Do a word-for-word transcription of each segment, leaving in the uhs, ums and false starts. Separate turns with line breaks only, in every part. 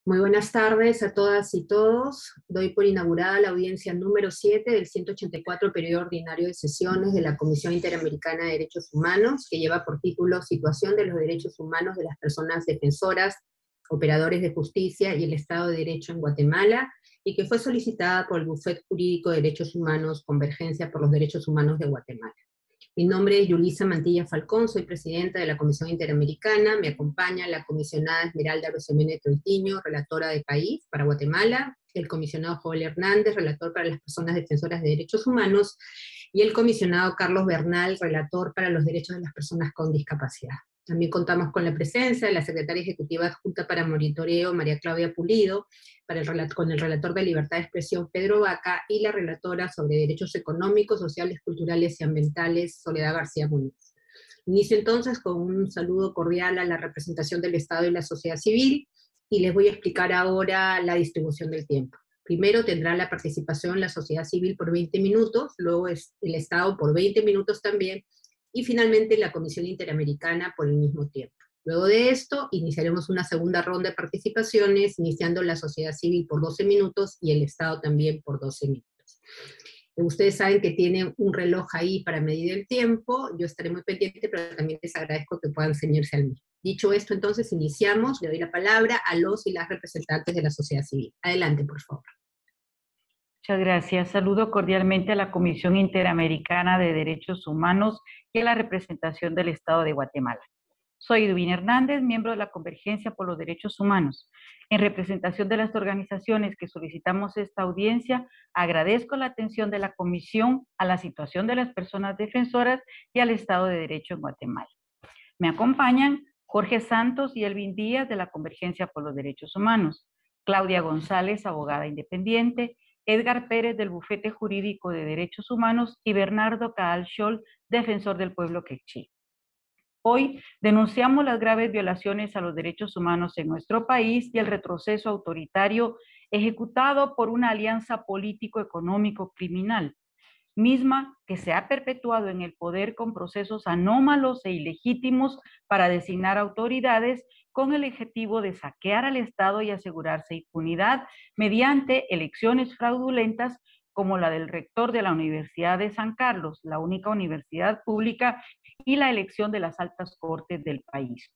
Muy buenas tardes a todas y todos. Doy por inaugurada la audiencia número siete del ciento ochenta y cuatro periodo ordinario de sesiones de la Comisión Interamericana de Derechos Humanos, que lleva por título Situación de los Derechos Humanos de las Personas Defensoras, Operadores de Justicia y el Estado de Derecho en Guatemala, y que fue solicitada por el Bufete Jurídico de Derechos Humanos Convergencia por los Derechos Humanos de Guatemala. Mi nombre es Yulisa Mantilla Falcón, soy presidenta de la Comisión Interamericana. Me acompaña la comisionada Esmeralda Rosemene Troitiño, relatora de país para Guatemala, el comisionado Joel Hernández, relator para las personas defensoras de derechos humanos, y el comisionado Carlos Bernal, relator para los derechos de las personas con discapacidad. También contamos con la presencia de la secretaria ejecutiva adjunta para monitoreo, María Claudia Pulido, para el, con el relator de libertad de expresión, Pedro Vaca, y la relatora sobre derechos económicos, sociales, culturales y ambientales, Soledad García Muñoz. Inicio entonces con un saludo cordial a la representación del Estado y la sociedad civil, y les voy a explicar ahora la distribución del tiempo. Primero tendrá la participación la sociedad civil por veinte minutos, luego es el Estado por veinte minutos también, y finalmente la Comisión Interamericana por el mismo tiempo. Luego de esto, iniciaremos una segunda ronda de participaciones, iniciando la sociedad civil por doce minutos y el Estado también por doce minutos. Ustedes saben que tienen un reloj ahí para medir el tiempo, yo estaré muy pendiente, pero también les agradezco que puedan ceñirse al mismo. Dicho esto, entonces, iniciamos. Le doy la palabra a los y las representantes de la sociedad civil. Adelante, por favor.
Muchas gracias. Saludo cordialmente a la Comisión Interamericana de Derechos Humanos y a la representación del Estado de Guatemala. Soy Edwin Hernández, miembro de la Convergencia por los Derechos Humanos. En representación de las organizaciones que solicitamos esta audiencia, agradezco la atención de la Comisión a la situación de las personas defensoras y al Estado de Derecho en Guatemala. Me acompañan Jorge Santos y Elvin Díaz de la Convergencia por los Derechos Humanos, Claudia González, abogada independiente, Edgar Pérez del Bufete Jurídico de Derechos Humanos y Bernardo Caal Scholl, defensor del pueblo quechí. Hoy denunciamos las graves violaciones a los derechos humanos en nuestro país y el retroceso autoritario ejecutado por una alianza político-económico-criminal, misma que se ha perpetuado en el poder con procesos anómalos e ilegítimos para designar autoridades con el objetivo de saquear al Estado y asegurarse impunidad mediante elecciones fraudulentas como la del rector de la Universidad de San Carlos, la única universidad pública, y la elección de las altas cortes del país.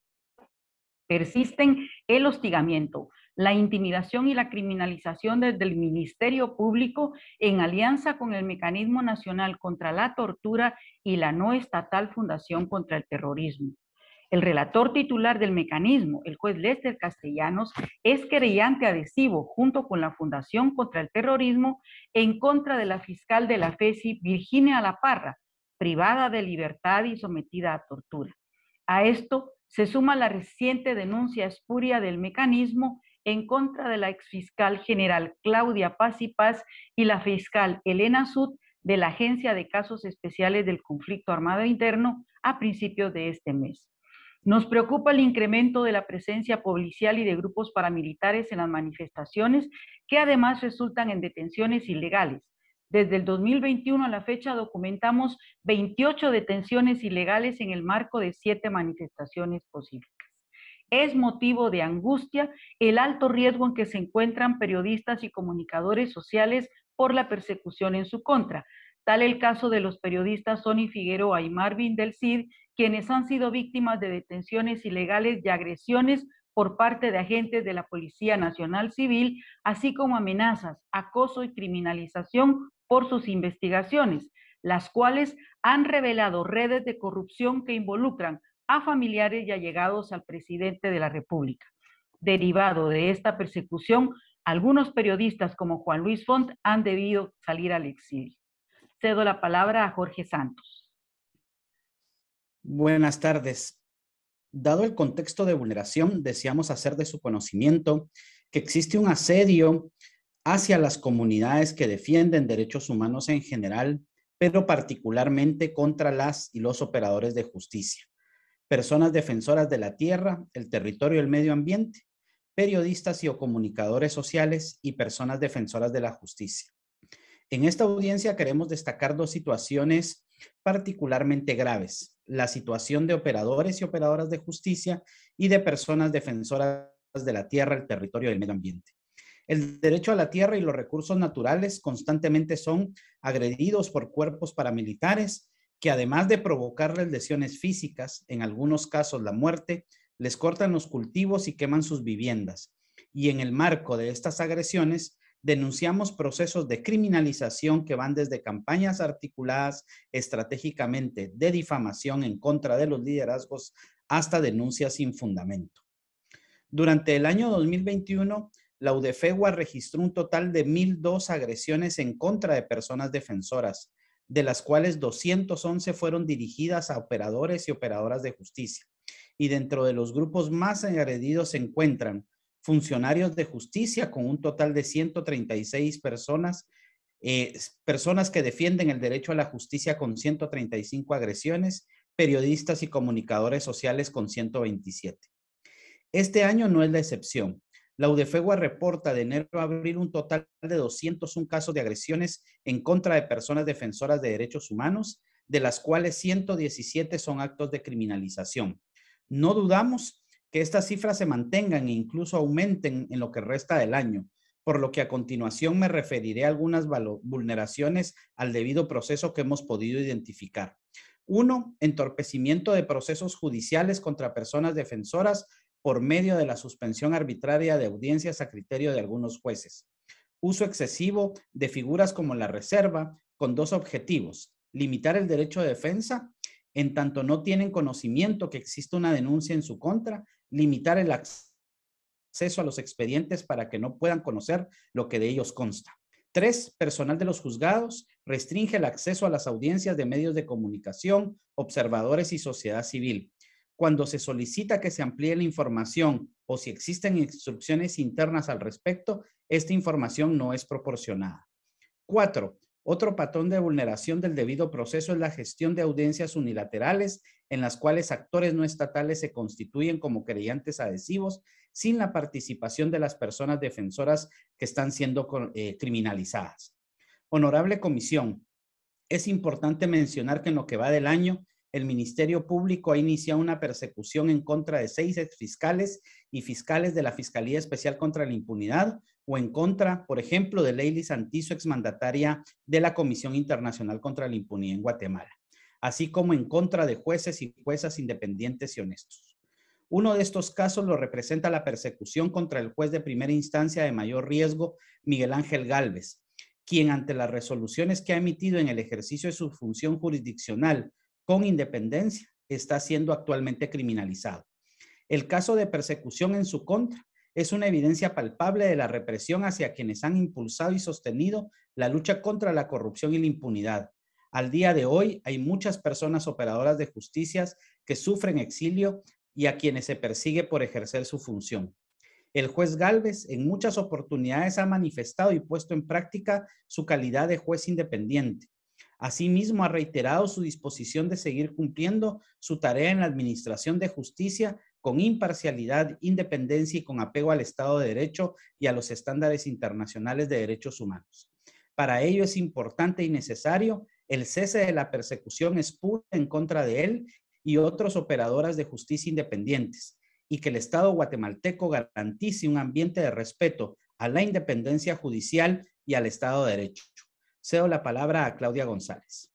Persisten el hostigamiento, la intimidación y la criminalización desde el Ministerio Público en alianza con el Mecanismo Nacional contra la Tortura y la no estatal Fundación contra el Terrorismo. El relator titular del mecanismo, el juez Lester Castellanos, es querellante adhesivo junto con la Fundación contra el Terrorismo en contra de la fiscal de la FESI, Virginia La Parra, privada de libertad y sometida a tortura. A esto se suma la reciente denuncia espuria del mecanismo en contra de la exfiscal general Claudia Paz y Paz y la fiscal Elena Sud de la Agencia de Casos Especiales del Conflicto Armado Interno a principios de este mes. Nos preocupa el incremento de la presencia policial y de grupos paramilitares en las manifestaciones, que además resultan en detenciones ilegales. Desde el dos mil veintiuno a la fecha documentamos veintiocho detenciones ilegales en el marco de siete manifestaciones pacíficas. Es motivo de angustia el alto riesgo en que se encuentran periodistas y comunicadores sociales por la persecución en su contra. Tal el caso de los periodistas Sonny Figueroa y Marvin del Cid, quienes han sido víctimas de detenciones ilegales y agresiones por parte de agentes de la Policía Nacional Civil, así como amenazas, acoso y criminalización por sus investigaciones, las cuales han revelado redes de corrupción que involucran a familiares y allegados al presidente de la República. Derivado de esta persecución, algunos periodistas como Juan Luis Font han debido salir al exilio. Cedo la palabra a Jorge Santos.
Buenas tardes. Dado el contexto de vulneración, deseamos hacer de su conocimiento que existe un asedio hacia las comunidades que defienden derechos humanos en general, pero particularmente contra las y los operadores de justicia, personas defensoras de la tierra, el territorio y el medio ambiente, periodistas y o comunicadores sociales y personas defensoras de la justicia. En esta audiencia queremos destacar dos situaciones particularmente graves: la situación de operadores y operadoras de justicia y de personas defensoras de la tierra, el territorio y el medio ambiente. El derecho a la tierra y los recursos naturales constantemente son agredidos por cuerpos paramilitares que, además de provocarles lesiones físicas, en algunos casos la muerte, les cortan los cultivos y queman sus viviendas. Y en el marco de estas agresiones, denunciamos procesos de criminalización que van desde campañas articuladas estratégicamente de difamación en contra de los liderazgos hasta denuncias sin fundamento. Durante el año dos mil veintiuno, la UDEFEGUA registró un total de mil dos agresiones en contra de personas defensoras, de las cuales doscientas once fueron dirigidas a operadores y operadoras de justicia. Y dentro de los grupos más agredidos se encuentran funcionarios de justicia con un total de ciento treinta y seis personas, eh, personas que defienden el derecho a la justicia con ciento treinta y cinco agresiones, periodistas y comunicadores sociales con ciento veintisiete. Este año no es la excepción. La UDEFEGUA reporta de enero a abril un total de doscientos un casos de agresiones en contra de personas defensoras de derechos humanos, de las cuales ciento diecisiete son actos de criminalización. No dudamos que estas cifras se mantengan e incluso aumenten en lo que resta del año, por lo que a continuación me referiré a algunas vulneraciones al debido proceso que hemos podido identificar. Uno, entorpecimiento de procesos judiciales contra personas defensoras por medio de la suspensión arbitraria de audiencias a criterio de algunos jueces. Uso excesivo de figuras como la reserva con dos objetivos: limitar el derecho de defensa en tanto no tienen conocimiento que existe una denuncia en su contra, limitar el acceso a los expedientes para que no puedan conocer lo que de ellos consta. Tres, personal de los juzgados restringe el acceso a las audiencias de medios de comunicación, observadores y sociedad civil. Cuando se solicita que se amplíe la información o si existen instrucciones internas al respecto, esta información no es proporcionada. Cuatro, otro patrón de vulneración del debido proceso es la gestión de audiencias unilaterales en las cuales actores no estatales se constituyen como querellantes adhesivos sin la participación de las personas defensoras que están siendo eh, criminalizadas. Honorable Comisión, es importante mencionar que en lo que va del año, el Ministerio Público ha iniciado una persecución en contra de seis exfiscales y fiscales de la Fiscalía Especial contra la Impunidad o en contra, por ejemplo, de Leili Santizo, exmandataria de la Comisión Internacional contra la Impunidad en Guatemala, así como en contra de jueces y juezas independientes y honestos. Uno de estos casos lo representa la persecución contra el juez de primera instancia de mayor riesgo, Miguel Ángel Gálvez, quien ante las resoluciones que ha emitido en el ejercicio de su función jurisdiccional con independencia, está siendo actualmente criminalizado. El caso de persecución en su contra es una evidencia palpable de la represión hacia quienes han impulsado y sostenido la lucha contra la corrupción y la impunidad. Al día de hoy hay muchas personas operadoras de justicias que sufren exilio y a quienes se persigue por ejercer su función. El juez Gálvez en muchas oportunidades ha manifestado y puesto en práctica su calidad de juez independiente. Asimismo, ha reiterado su disposición de seguir cumpliendo su tarea en la administración de justicia con imparcialidad, independencia y con apego al Estado de Derecho y a los estándares internacionales de derechos humanos. Para ello es importante y necesario el cese de la persecución espúrea en contra de él y otros operadoras de justicia independientes, y que el Estado guatemalteco garantice un ambiente de respeto a la independencia judicial y al Estado de Derecho. Cedo la palabra a Claudia González.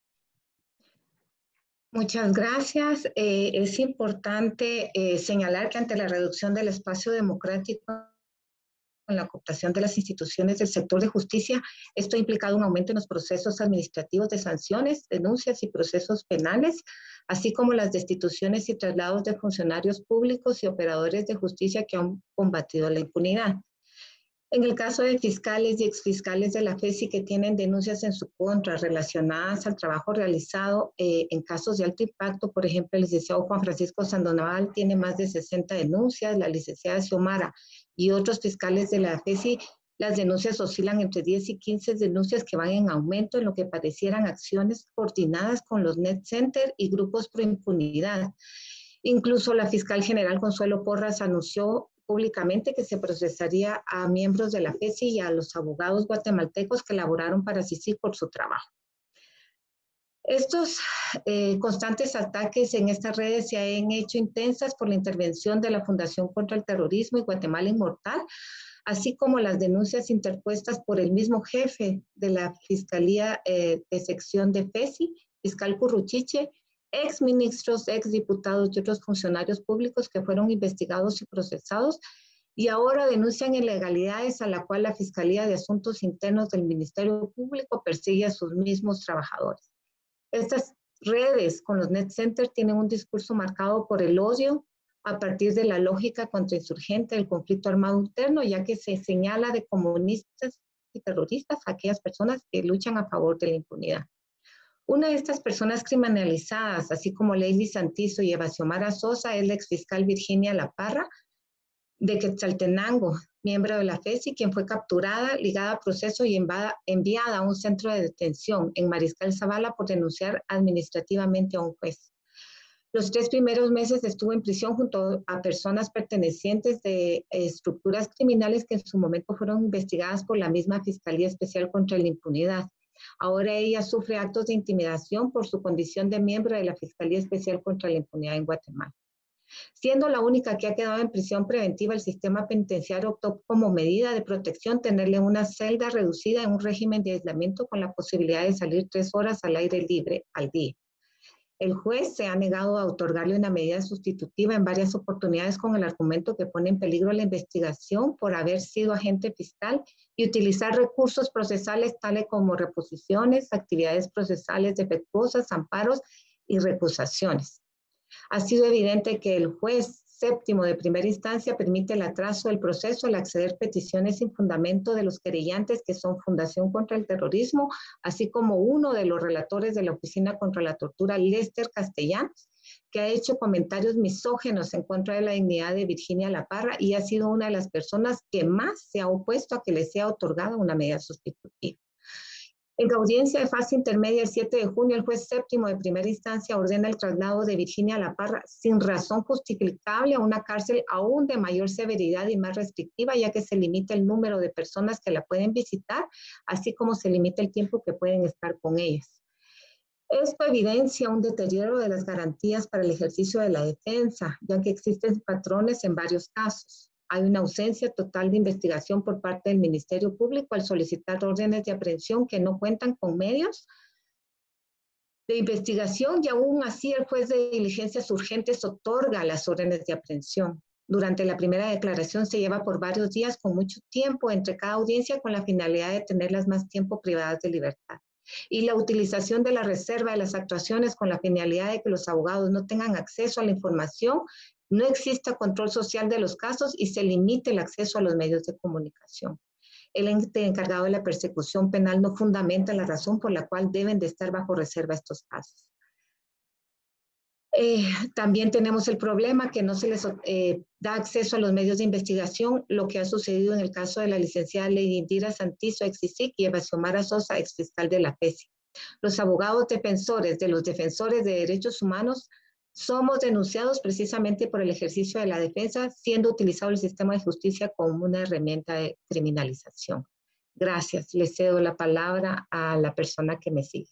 Muchas gracias. Eh, es importante eh, señalar que ante la reducción del espacio democrático en la cooptación de las instituciones del sector de justicia, esto ha implicado un aumento en los procesos administrativos de sanciones, denuncias y procesos penales, así como las destituciones y traslados de funcionarios públicos y operadores de justicia que han combatido la impunidad. En el caso de fiscales y exfiscales de la FESI que tienen denuncias en su contra relacionadas al trabajo realizado eh, en casos de alto impacto, por ejemplo, el licenciado Juan Francisco Sandoval tiene más de sesenta denuncias, la licenciada Xiomara y otros fiscales de la FESI, las denuncias oscilan entre diez y quince denuncias que van en aumento en lo que parecieran acciones coordinadas con los net center y grupos pro impunidad. Incluso la fiscal general Consuelo Porras anunció públicamente que se procesaría a miembros de la FESI y a los abogados guatemaltecos que laboraron para C I C I G por su trabajo. Estos eh, constantes ataques en estas redes se han hecho intensas por la intervención de la Fundación contra el Terrorismo y Guatemala Inmortal, así como las denuncias interpuestas por el mismo jefe de la Fiscalía eh, de Sección de FESI, fiscal Curruchiche, ex ministros, ex diputados y otros funcionarios públicos que fueron investigados y procesados y ahora denuncian ilegalidades a la cual la Fiscalía de Asuntos Internos del Ministerio Público persigue a sus mismos trabajadores. Estas redes con los net centers tienen un discurso marcado por el odio a partir de la lógica contrainsurgente del conflicto armado interno, ya que se señala de comunistas y terroristas a aquellas personas que luchan a favor de la impunidad. Una de estas personas criminalizadas, así como Leili Santizo y Eva Xiomara Sosa, es la exfiscal Virginia La Parra, de Quetzaltenango, miembro de la FESI, quien fue capturada, ligada a proceso y enviada a un centro de detención en Mariscal Zavala por denunciar administrativamente a un juez. Los tres primeros meses estuvo en prisión junto a personas pertenecientes de estructuras criminales que en su momento fueron investigadas por la misma Fiscalía Especial contra la Impunidad. Ahora ella sufre actos de intimidación por su condición de miembro de la Fiscalía Especial contra la Impunidad en Guatemala. Siendo la única que ha quedado en prisión preventiva, el sistema penitenciario optó como medida de protección tenerle una celda reducida en un régimen de aislamiento con la posibilidad de salir tres horas al aire libre al día. El juez se ha negado a otorgarle una medida sustitutiva en varias oportunidades con el argumento que pone en peligro la investigación por haber sido agente fiscal y utilizar recursos procesales tales como reposiciones, actividades procesales defectuosas, amparos y recusaciones. Ha sido evidente que el juez séptimo de primera instancia permite el atraso del proceso al acceder peticiones sin fundamento de los querellantes que son Fundación contra el Terrorismo, así como uno de los relatores de la Oficina contra la Tortura, Lester Castellanos, que ha hecho comentarios misógenos en contra de la dignidad de Virginia La Parra y ha sido una de las personas que más se ha opuesto a que le sea otorgada una medida sustitutiva. En audiencia de fase intermedia el siete de junio, el juez séptimo de primera instancia ordena el traslado de Virginia La Parra sin razón justificable a una cárcel aún de mayor severidad y más restrictiva, ya que se limita el número de personas que la pueden visitar, así como se limita el tiempo que pueden estar con ellas. Esto evidencia un deterioro de las garantías para el ejercicio de la defensa, ya que existen patrones en varios casos. Hay una ausencia total de investigación por parte del Ministerio Público al solicitar órdenes de aprehensión que no cuentan con medios de investigación y aún así el juez de diligencias urgentes otorga las órdenes de aprehensión. Durante la primera declaración se lleva por varios días con mucho tiempo entre cada audiencia con la finalidad de tenerlas más tiempo privadas de libertad. Y la utilización de la reserva de las actuaciones con la finalidad de que los abogados no tengan acceso a la información. No existe control social de los casos y se limita el acceso a los medios de comunicación. El ente encargado de la persecución penal no fundamenta la razón por la cual deben de estar bajo reserva estos casos. Eh, también tenemos el problema que no se les eh, da acceso a los medios de investigación, lo que ha sucedido en el caso de la licenciada Lady Indira Santizo, ex I S I C, y Eva Xiomara Sosa, ex fiscal de la FESI. Los abogados defensores de los defensores de derechos humanos somos denunciados precisamente por el ejercicio de la defensa, siendo utilizado el sistema de justicia como una herramienta de criminalización. Gracias. Le cedo la palabra a la persona que me sigue.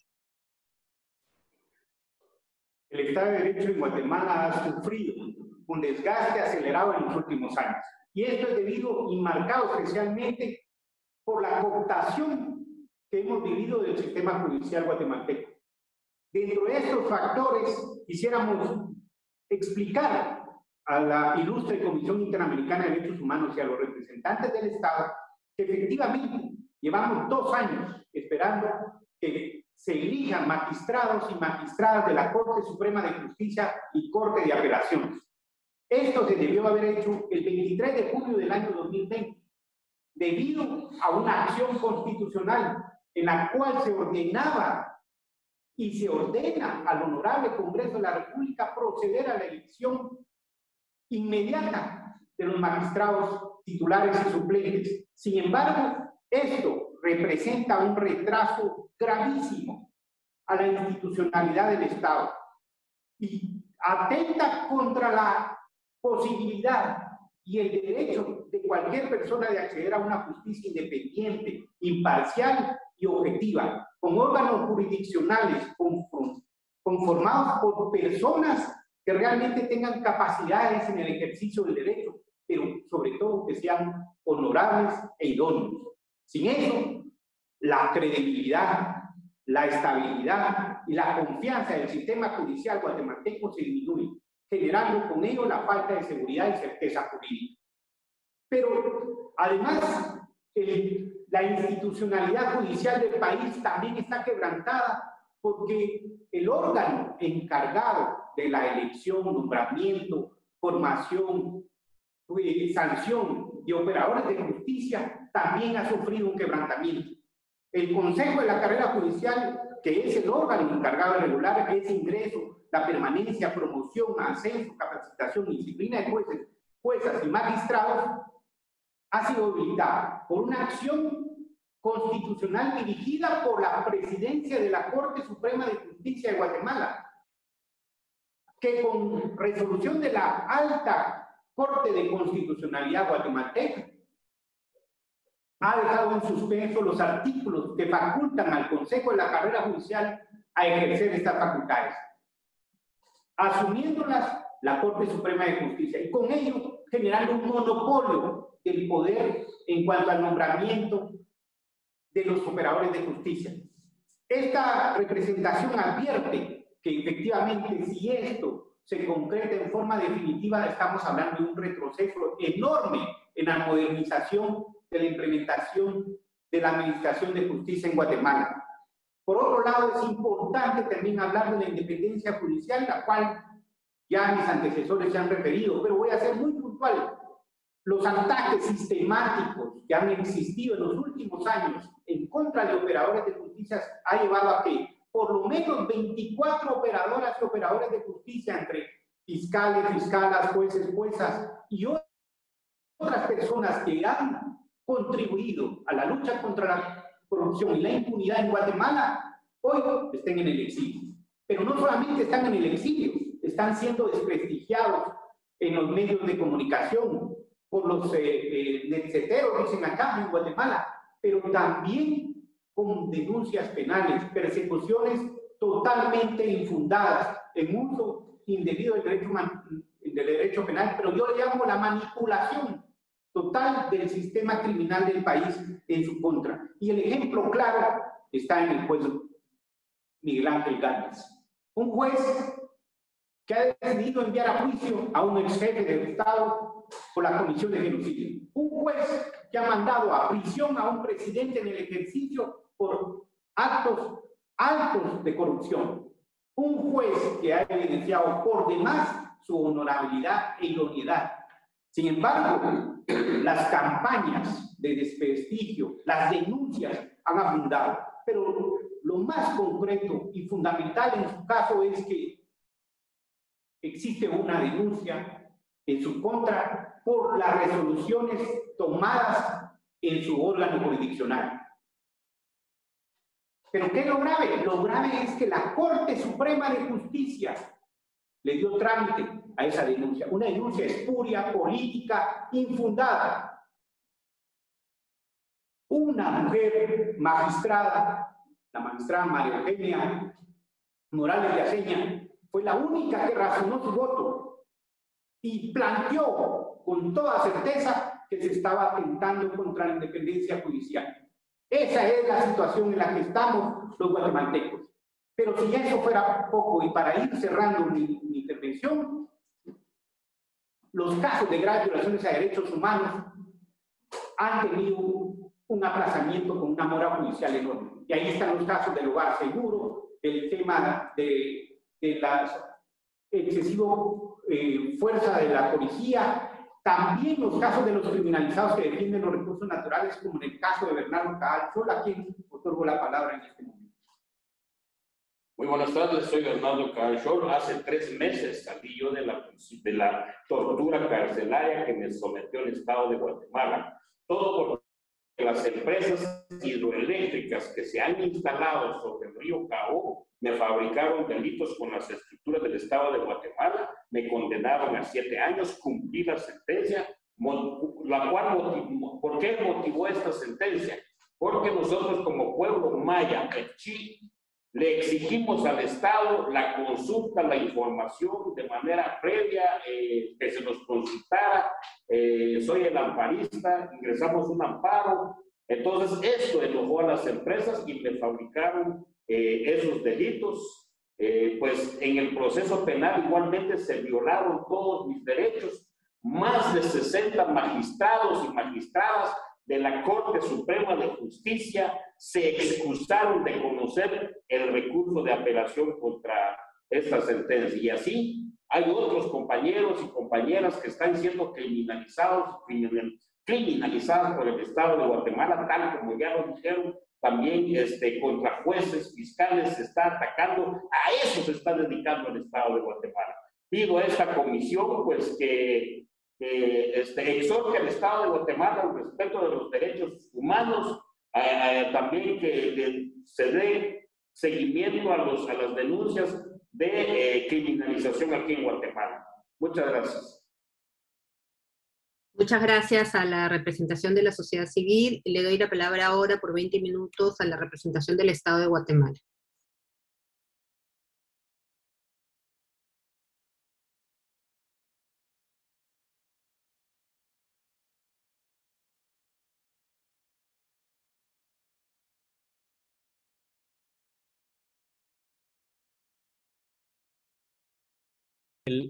El Estado de Derecho en Guatemala ha sufrido un desgaste acelerado en los últimos años. Y esto es debido y marcado especialmente por la cooptación que hemos vivido del sistema judicial guatemalteco. Dentro de estos factores, quisiéramos explicar a la ilustre Comisión Interamericana de Derechos Humanos y a los representantes del Estado que efectivamente llevamos dos años esperando que se elijan magistrados y magistradas de la Corte Suprema de Justicia y Corte de Apelaciones. Esto se debió haber hecho el veintitrés de junio del año dos mil veinte, debido a una acción constitucional en la cual se ordenaba y se ordena al Honorable Congreso de la República proceder a la elección inmediata de los magistrados titulares y suplentes. Sin embargo, esto representa un retraso gravísimo a la institucionalidad del Estado y atenta contra la posibilidad y el derecho de cualquier persona de acceder a una justicia independiente, imparcial y objetiva, con órganos jurisdiccionales conformados por personas que realmente tengan capacidades en el ejercicio del derecho, pero sobre todo que sean honorables e idóneos. Sin eso, la credibilidad, la estabilidad y la confianza del sistema judicial guatemalteco se disminuye, generando con ello la falta de seguridad y certeza jurídica. Pero además, el, la institucionalidad judicial del país también está quebrantada porque el órgano encargado de la elección, nombramiento, formación, eh, sanción de operadores de justicia también ha sufrido un quebrantamiento. El Consejo de la Carrera Judicial, que es el órgano encargado de regular ese ingreso, la permanencia, promoción, ascenso, capacitación y disciplina de jueces, juezas y magistrados, ha sido habilitado por una acción constitucional dirigida por la presidencia de la Corte Suprema de Justicia de Guatemala, que con resolución de la Alta Corte de Constitucionalidad guatemalteca ha dejado en suspenso los artículos que facultan al Consejo de la Carrera Judicial a ejercer estas facultades, asumiéndolas la Corte Suprema de Justicia y con ello generando un monopolio del poder en cuanto al nombramiento de los operadores de justicia. Esta representación advierte que efectivamente si esto se concreta en forma definitiva estamos hablando de un retroceso enorme en la modernización de la implementación de la administración de justicia en Guatemala. Por otro lado, es importante también hablar de la independencia judicial, la cual ya mis antecesores se han referido, pero voy a ser muy puntual. Los ataques sistemáticos que han existido en los últimos años en contra de operadores de justicia ha llevado a que por lo menos veinticuatro operadoras y operadores de justicia, entre fiscales, fiscalas, jueces, juezas y otras personas que han contribuido a la lucha contra la corrupción y la impunidad en Guatemala, hoy estén en el exilio. Pero no solamente están en el exilio, están siendo desprestigiados en los medios de comunicación por los eh, eh, netceteros, dicen acá en Guatemala, pero también con denuncias penales, persecuciones totalmente infundadas en uso indebido del derecho, del derecho penal, pero yo le llamo la manipulación total del sistema criminal del país en su contra. Y el ejemplo claro está en el juez Miguel Ángel Gámez, un juez que ha decidido enviar a juicio a un ex jefe del Estado por la comisión de genocidio. Un juez que ha mandado a prisión a un presidente en el ejercicio por actos altos de corrupción. Un juez que ha evidenciado por demás su honorabilidad e idoneidad. Sin embargo, las campañas de desprestigio, las denuncias han abundado. Pero lo más concreto y fundamental en su caso es que existe una denuncia en su contra por las resoluciones tomadas en su órgano jurisdiccional. ¿Pero qué es lo grave? Lo grave es que la Corte Suprema de Justicia le dio trámite a esa denuncia. Una denuncia espuria, política, infundada. Una mujer magistrada, la magistrada María Eugenia Morales de Aceña, fue la única que razonó su voto y planteó con toda certeza que se estaba atentando contra la independencia judicial. Esa es la situación en la que estamos los guatemaltecos. Pero si eso fuera poco, y para ir cerrando mi, mi intervención, los casos de graves violaciones a derechos humanos han tenido un aplazamiento con una mora judicial enorme. Y ahí están los casos del hogar seguro, el tema de, de la excesiva eh, fuerza de la policía, también los casos de los criminalizados que defienden los recursos naturales, como en el caso de Bernardo Caal, a quien otorgo la palabra en este momento.
Muy buenas tardes, soy Bernardo Caal. Hace tres meses salí yo de la, de la tortura carcelaria que me sometió el Estado de Guatemala. Todo porque las empresas hidroeléctricas que se han instalado sobre el río Cao me fabricaron delitos con las estructuras del Estado de Guatemala, me condenaron a siete años, cumplí la sentencia, la cual motivó, ¿por qué motivó esta sentencia? porque nosotros como pueblo maya, Pechí, le exigimos al Estado la consulta, la información de manera previa, eh, que se nos consultara. Eh, soy el amparista, ingresamos un amparo. Entonces, esto enojó a las empresas y le fabricaron eh, esos delitos. Eh, pues en el proceso penal igualmente se violaron todos mis derechos. Más de sesenta magistrados y magistradas de la Corte Suprema de Justicia se excusaron de conocer el recurso de apelación contra esta sentencia. Y así hay otros compañeros y compañeras que están siendo criminalizados, criminalizadas por el Estado de Guatemala, tal como ya lo dijeron, también este, contra jueces, fiscales, se está atacando, a eso se está dedicando el Estado de Guatemala. Pido a esta comisión pues que Eh, este, exhorte al Estado de Guatemala al respeto de los derechos humanos, eh, eh, también que de, se dé seguimiento a, los, a las denuncias de eh, criminalización aquí en Guatemala. Muchas gracias.
Muchas gracias a la representación de la sociedad civil. Le doy la palabra ahora por veinte minutos a la representación del Estado de Guatemala.
El,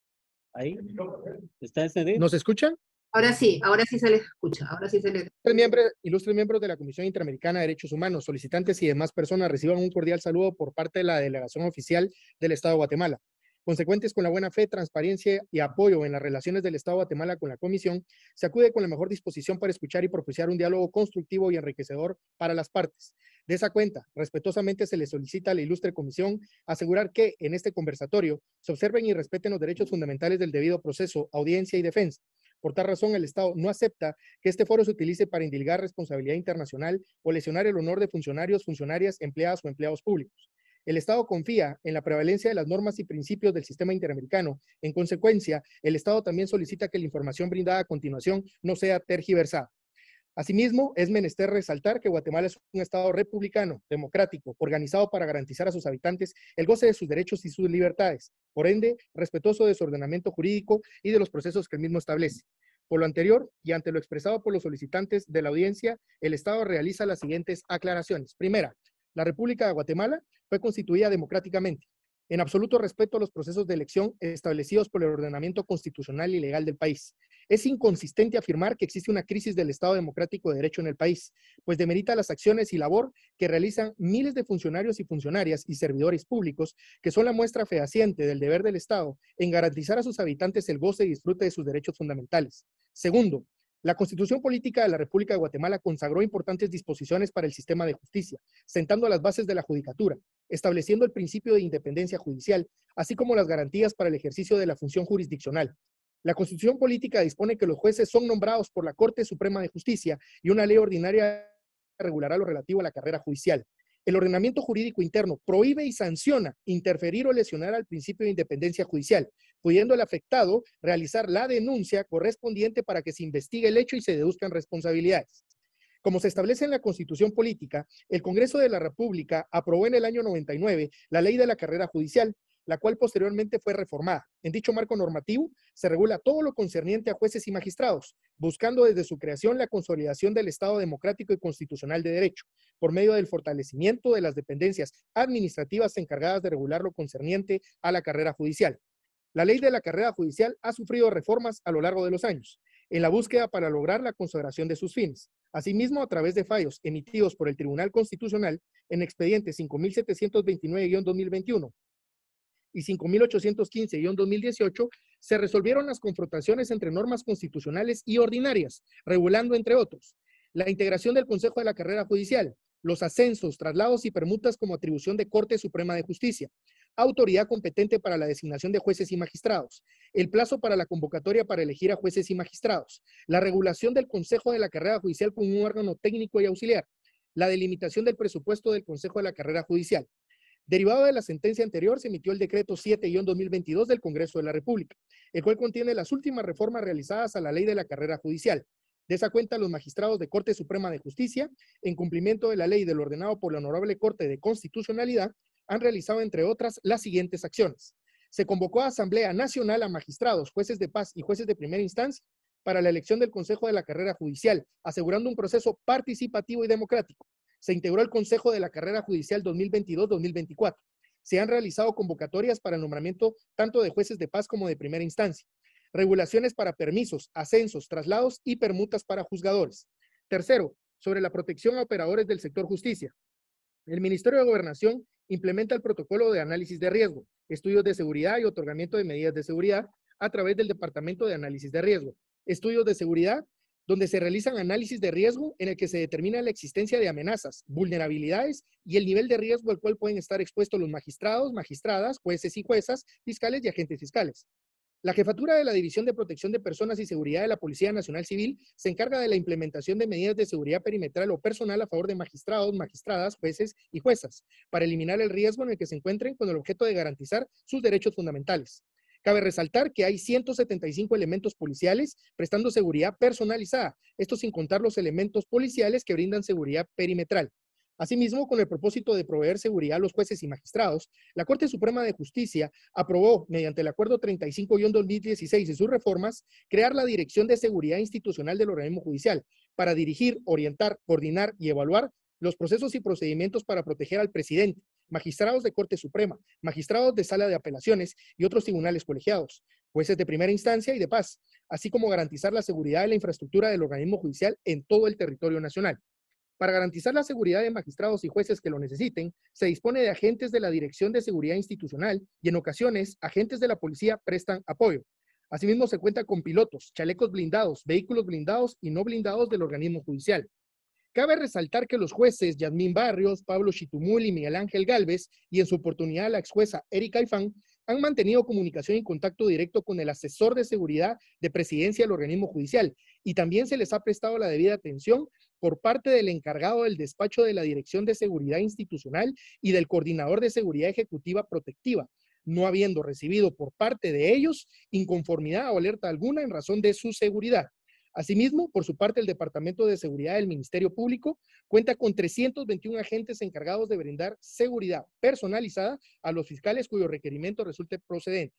ahí está encendido.
¿Nos escuchan?
Ahora sí, ahora sí se les escucha, ahora sí se les...
Ilustres miembros, ilustres miembros de la Comisión Interamericana de Derechos Humanos, solicitantes y demás personas reciban un cordial saludo por parte de la delegación oficial del Estado de Guatemala. Consecuentes con la buena fe, transparencia y apoyo en las relaciones del Estado de Guatemala con la Comisión, se acude con la mejor disposición para escuchar y propiciar un diálogo constructivo y enriquecedor para las partes. De esa cuenta, respetuosamente se le solicita a la ilustre Comisión asegurar que, en este conversatorio, se observen y respeten los derechos fundamentales del debido proceso, audiencia y defensa. Por tal razón, el Estado no acepta que este foro se utilice para indilgar responsabilidad internacional o lesionar el honor de funcionarios, funcionarias, empleadas o empleados públicos. El Estado confía en la prevalencia de las normas y principios del sistema interamericano. En consecuencia, el Estado también solicita que la información brindada a continuación no sea tergiversada. Asimismo, es menester resaltar que Guatemala es un Estado republicano, democrático, organizado para garantizar a sus habitantes el goce de sus derechos y sus libertades, por ende, respetuoso de su ordenamiento jurídico y de los procesos que el mismo establece. Por lo anterior, y ante lo expresado por los solicitantes de la audiencia, el Estado realiza las siguientes aclaraciones. Primera, la República de Guatemala fue constituida democráticamente, en absoluto respeto a los procesos de elección establecidos por el ordenamiento constitucional y legal del país. Es inconsistente afirmar que existe una crisis del Estado democrático de derecho en el país, pues demerita las acciones y labor que realizan miles de funcionarios y funcionarias y servidores públicos que son la muestra fehaciente del deber del Estado en garantizar a sus habitantes el goce y disfrute de sus derechos fundamentales. Segundo, la Constitución Política de la República de Guatemala consagró importantes disposiciones para el sistema de justicia, sentando las bases de la judicatura, estableciendo el principio de independencia judicial, así como las garantías para el ejercicio de la función jurisdiccional. La Constitución Política dispone que los jueces son nombrados por la Corte Suprema de Justicia y una ley ordinaria regulará lo relativo a la carrera judicial. El ordenamiento jurídico interno prohíbe y sanciona interferir o lesionar al principio de independencia judicial, pudiendo el afectado realizar la denuncia correspondiente para que se investigue el hecho y se deduzcan responsabilidades. Como se establece en la Constitución Política, el Congreso de la República aprobó en el año noventa y nueve la Ley de la Carrera Judicial, la cual posteriormente fue reformada. En dicho marco normativo se regula todo lo concerniente a jueces y magistrados, buscando desde su creación la consolidación del Estado democrático y constitucional de derecho, por medio del fortalecimiento de las dependencias administrativas encargadas de regular lo concerniente a la carrera judicial. La ley de la carrera judicial ha sufrido reformas a lo largo de los años, en la búsqueda para lograr la consagración de sus fines. Asimismo, a través de fallos emitidos por el Tribunal Constitucional en expedientes cinco mil setecientos veintinueve guión dos mil veintiuno y cinco mil ochocientos quince guión dos mil dieciocho, se resolvieron las confrontaciones entre normas constitucionales y ordinarias, regulando, entre otros, la integración del Consejo de la Carrera Judicial, los ascensos, traslados y permutas como atribución de Corte Suprema de Justicia, autoridad competente para la designación de jueces y magistrados, el plazo para la convocatoria para elegir a jueces y magistrados, la regulación del Consejo de la Carrera Judicial como un órgano técnico y auxiliar, la delimitación del presupuesto del Consejo de la Carrera Judicial. Derivado de la sentencia anterior, se emitió el decreto siete guión dos mil veintidós del Congreso de la República, el cual contiene las últimas reformas realizadas a la ley de la carrera judicial. De esa cuenta, los magistrados de Corte Suprema de Justicia, en cumplimiento de la ley del ordenado por la Honorable Corte de Constitucionalidad, han realizado, entre otras, las siguientes acciones. Se convocó a Asamblea Nacional a magistrados, jueces de paz y jueces de primera instancia para la elección del Consejo de la Carrera Judicial, asegurando un proceso participativo y democrático. Se integró el Consejo de la Carrera Judicial dos mil veintidós dos mil veinticuatro. Se han realizado convocatorias para el nombramiento tanto de jueces de paz como de primera instancia. Regulaciones para permisos, ascensos, traslados y permutas para juzgadores. Tercero, sobre la protección a operadores del sector justicia. El Ministerio de Gobernación implementa el protocolo de análisis de riesgo, estudios de seguridad y otorgamiento de medidas de seguridad a través del Departamento de Análisis de Riesgo. Estudios de seguridad, donde se realizan análisis de riesgo en el que se determina la existencia de amenazas, vulnerabilidades y el nivel de riesgo al cual pueden estar expuestos los magistrados, magistradas, jueces y juezas, fiscales y agentes fiscales. La Jefatura de la División de Protección de Personas y Seguridad de la Policía Nacional Civil se encarga de la implementación de medidas de seguridad perimetral o personal a favor de magistrados, magistradas, jueces y juezas, para eliminar el riesgo en el que se encuentren con el objeto de garantizar sus derechos fundamentales. Cabe resaltar que hay ciento setenta y cinco elementos policiales prestando seguridad personalizada, esto sin contar los elementos policiales que brindan seguridad perimetral. Asimismo, con el propósito de proveer seguridad a los jueces y magistrados, la Corte Suprema de Justicia aprobó, mediante el Acuerdo treinta y cinco guión dos mil dieciséis y sus reformas, crear la Dirección de Seguridad Institucional del Organismo Judicial para dirigir, orientar, coordinar y evaluar los procesos y procedimientos para proteger al presidente, magistrados de Corte Suprema, magistrados de Sala de Apelaciones y otros tribunales colegiados, jueces de primera instancia y de paz, así como garantizar la seguridad de la infraestructura del organismo judicial en todo el territorio nacional. Para garantizar la seguridad de magistrados y jueces que lo necesiten, se dispone de agentes de la Dirección de Seguridad Institucional y en ocasiones agentes de la policía prestan apoyo. Asimismo, se cuenta con pilotos, chalecos blindados, vehículos blindados y no blindados del organismo judicial. Cabe resaltar que los jueces Yasmín Barrios, Pablo Chitumul y Miguel Ángel Gálvez, y en su oportunidad la ex jueza Erika Ifán, han mantenido comunicación y contacto directo con el asesor de seguridad de presidencia del organismo judicial y también se les ha prestado la debida atención por parte del encargado del despacho de la Dirección de Seguridad Institucional y del coordinador de Seguridad Ejecutiva Protectiva, no habiendo recibido por parte de ellos inconformidad o alerta alguna en razón de su seguridad. Asimismo, por su parte, el Departamento de Seguridad del Ministerio Público cuenta con trescientos veintiún agentes encargados de brindar seguridad personalizada a los fiscales cuyo requerimiento resulte procedente.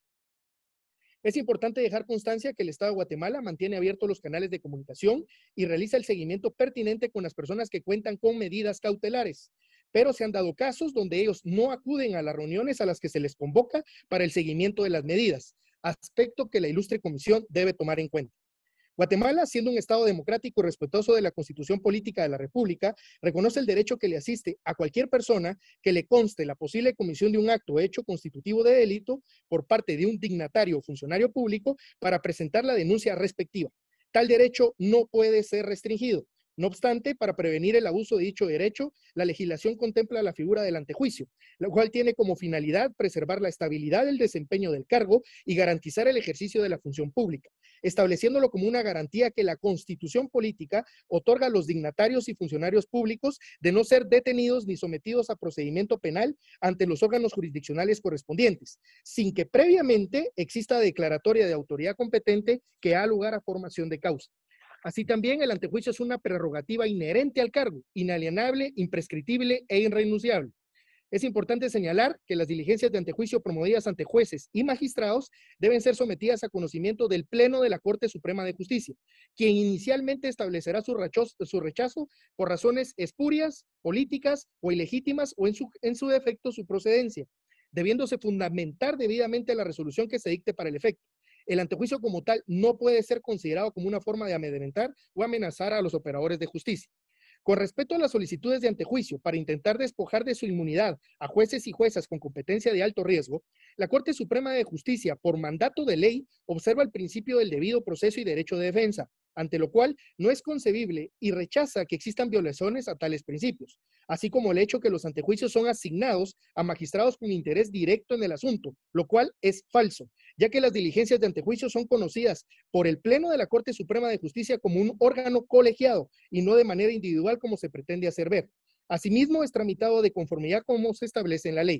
Es importante dejar constancia que el Estado de Guatemala mantiene abiertos los canales de comunicación y realiza el seguimiento pertinente con las personas que cuentan con medidas cautelares, pero se han dado casos donde ellos no acuden a las reuniones a las que se les convoca para el seguimiento de las medidas, aspecto que la ilustre comisión debe tomar en cuenta. Guatemala, siendo un Estado democrático y respetuoso de la Constitución Política de la República, reconoce el derecho que le asiste a cualquier persona que le conste la posible comisión de un acto o hecho constitutivo de delito por parte de un dignatario o funcionario público para presentar la denuncia respectiva. Tal derecho no puede ser restringido. No obstante, para prevenir el abuso de dicho derecho, la legislación contempla la figura del antejuicio, lo cual tiene como finalidad preservar la estabilidad del desempeño del cargo y garantizar el ejercicio de la función pública, estableciéndolo como una garantía que la Constitución Política otorga a los dignatarios y funcionarios públicos de no ser detenidos ni sometidos a procedimiento penal ante los órganos jurisdiccionales correspondientes, sin que previamente exista declaratoria de autoridad competente que da lugar a formación de causa. Así también el antejuicio es una prerrogativa inherente al cargo, inalienable, imprescriptible e irrenunciable. Es importante señalar que las diligencias de antejuicio promovidas ante jueces y magistrados deben ser sometidas a conocimiento del Pleno de la Corte Suprema de Justicia, quien inicialmente establecerá su rechazo, su rechazo por razones espurias, políticas o ilegítimas o en su, en su defecto su procedencia, debiéndose fundamentar debidamente la resolución que se dicte para el efecto. El antejuicio como tal no puede ser considerado como una forma de amedrentar o amenazar a los operadores de justicia. Con respecto a las solicitudes de antejuicio para intentar despojar de su inmunidad a jueces y juezas con competencia de alto riesgo, la Corte Suprema de Justicia, por mandato de ley, observa el principio del debido proceso y derecho de defensa, ante lo cual no es concebible y rechaza que existan violaciones a tales principios, así como el hecho que los antejuicios son asignados a magistrados con interés directo en el asunto, lo cual es falso, ya que las diligencias de antejuicio son conocidas por el Pleno de la Corte Suprema de Justicia como un órgano colegiado y no de manera individual como se pretende hacer ver. Asimismo, es tramitado de conformidad como se establece en la ley.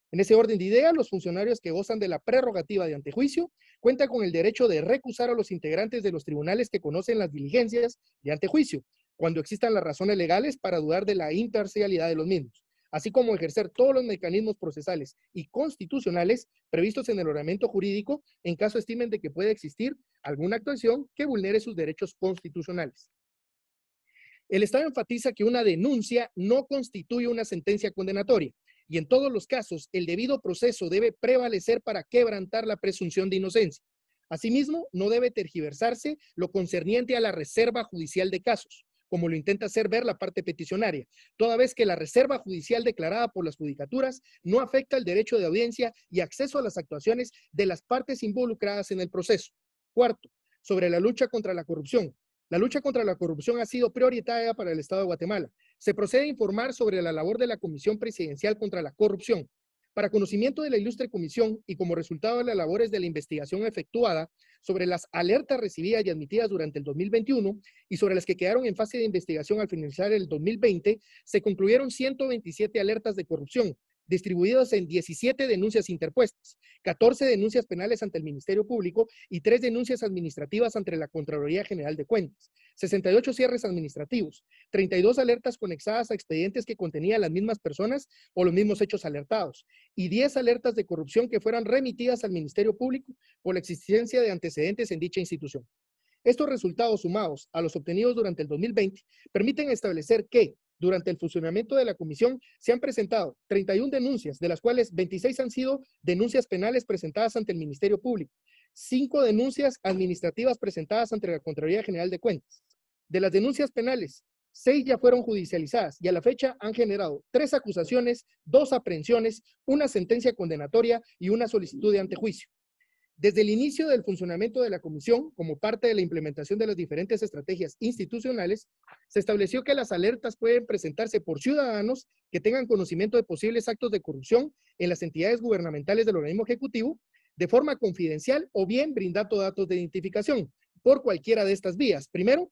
En ese orden de ideas, los funcionarios que gozan de la prerrogativa de antejuicio cuentan con el derecho de recusar a los integrantes de los tribunales que conocen las diligencias de antejuicio, cuando existan las razones legales para dudar de la imparcialidad de los mismos, así como ejercer todos los mecanismos procesales y constitucionales previstos en el ordenamiento jurídico en caso estimen de que puede existir alguna actuación que vulnere sus derechos constitucionales. El Estado enfatiza que una denuncia no constituye una sentencia condenatoria y en todos los casos el debido proceso debe prevalecer para quebrantar la presunción de inocencia. Asimismo, no debe tergiversarse lo concerniente a la reserva judicial de casos, como lo intenta hacer ver la parte peticionaria, toda vez que la reserva judicial declarada por las judicaturas no afecta el derecho de audiencia y acceso a las actuaciones de las partes involucradas en el proceso. Cuarto, sobre la lucha contra la corrupción. La lucha contra la corrupción ha sido prioritaria para el Estado de Guatemala. Se procede a informar sobre la labor de la Comisión Presidencial contra la Corrupción. Para conocimiento de la ilustre comisión y como resultado de las labores de la investigación efectuada sobre las alertas recibidas y admitidas durante el dos mil veintiuno y sobre las que quedaron en fase de investigación al finalizar el dos mil veinte, se concluyeron ciento veintisiete alertas de corrupción, distribuidos en diecisiete denuncias interpuestas, catorce denuncias penales ante el Ministerio Público y tres denuncias administrativas ante la Contraloría General de Cuentas, sesenta y ocho cierres administrativos, treinta y dos alertas conexadas a expedientes que contenían las mismas personas o los mismos hechos alertados, y diez alertas de corrupción que fueran remitidas al Ministerio Público por la existencia de antecedentes en dicha institución. Estos resultados sumados a los obtenidos durante el dos mil veinte permiten establecer que, durante el funcionamiento de la comisión, se han presentado treinta y una denuncias, de las cuales veintiséis han sido denuncias penales presentadas ante el Ministerio Público, cinco denuncias administrativas presentadas ante la Contraloría General de Cuentas. De las denuncias penales, seis ya fueron judicializadas y a la fecha han generado tres acusaciones, dos aprehensiones, una sentencia condenatoria y una solicitud de antejuicio. Desde el inicio del funcionamiento de la comisión, como parte de la implementación de las diferentes estrategias institucionales, se estableció que las alertas pueden presentarse por ciudadanos que tengan conocimiento de posibles actos de corrupción en las entidades gubernamentales del organismo ejecutivo, de forma confidencial o bien brindando datos de identificación por cualquiera de estas vías. Primero,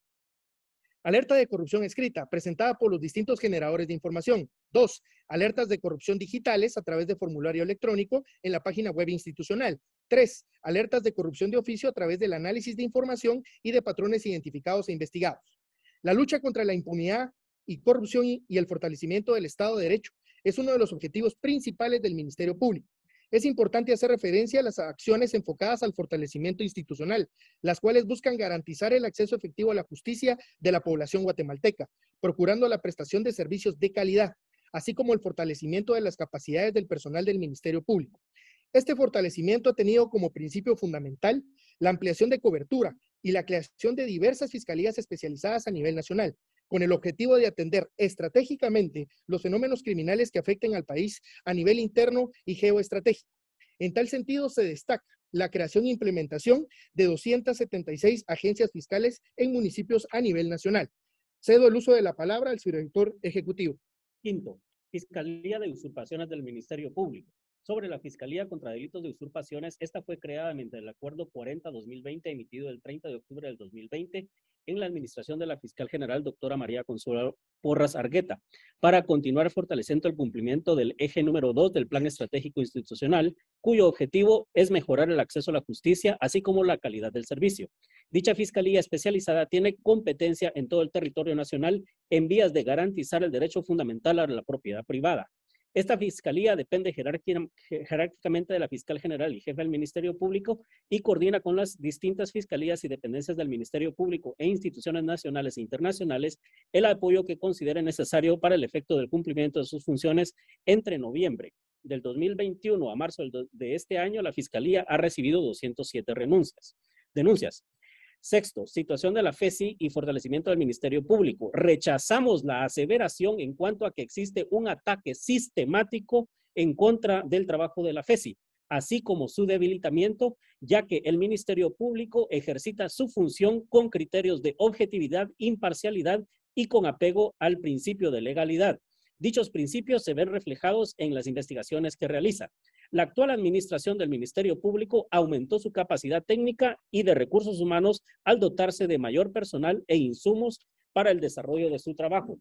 alerta de corrupción escrita, presentada por los distintos generadores de información. Dos, alertas de corrupción digitales a través de formulario electrónico en la página web institucional. Tres, alertas de corrupción de oficio a través del análisis de información y de patrones identificados e investigados. La lucha contra la impunidad y corrupción y el fortalecimiento del Estado de Derecho es uno de los objetivos principales del Ministerio Público. Es importante hacer referencia a las acciones enfocadas al fortalecimiento institucional, las cuales buscan garantizar el acceso efectivo a la justicia de la población guatemalteca, procurando la prestación de servicios de calidad, así como el fortalecimiento de las capacidades del personal del Ministerio Público. Este fortalecimiento ha tenido como principio fundamental la ampliación de cobertura y la creación de diversas fiscalías especializadas a nivel nacional, con el objetivo de atender estratégicamente los fenómenos criminales que afecten al país a nivel interno y geoestratégico. En tal sentido, se destaca la creación e implementación de doscientas setenta y seis agencias fiscales en municipios a nivel nacional. Cedo el uso de la palabra al subdirector ejecutivo.
Quinto, Fiscalía de Usurpaciones del Ministerio Público. Sobre la Fiscalía contra Delitos de Usurpaciones, esta fue creada mediante el Acuerdo cuarenta guión dos mil veinte emitido el treinta de octubre del dos mil veinte en la administración de la Fiscal General doctora María Consuelo Porras Argueta, para continuar fortaleciendo el cumplimiento del eje número dos del Plan Estratégico Institucional, cuyo objetivo es mejorar el acceso a la justicia, así como la calidad del servicio. Dicha Fiscalía especializada tiene competencia en todo el territorio nacional en vías de garantizar el derecho fundamental a la propiedad privada. Esta fiscalía depende jerárquicamente de la fiscal general y jefe del Ministerio Público y coordina con las distintas fiscalías y dependencias del Ministerio Público e instituciones nacionales e internacionales el apoyo que considere necesario para el efecto del cumplimiento de sus funciones. Entre noviembre del dos mil veintiuno a marzo de este año, la fiscalía ha recibido doscientas siete renuncias, denuncias. Sexto, situación de la FESI y fortalecimiento del Ministerio Público. Rechazamos la aseveración en cuanto a que existe un ataque sistemático en contra del trabajo de la FESI, así como su debilitamiento, ya que el Ministerio Público ejercita su función con criterios de objetividad, imparcialidad y con apego al principio de legalidad. Dichos principios se ven reflejados en las investigaciones que realiza. La actual administración del Ministerio Público aumentó su capacidad técnica y de recursos humanos al dotarse de mayor personal e insumos para el desarrollo de su trabajo.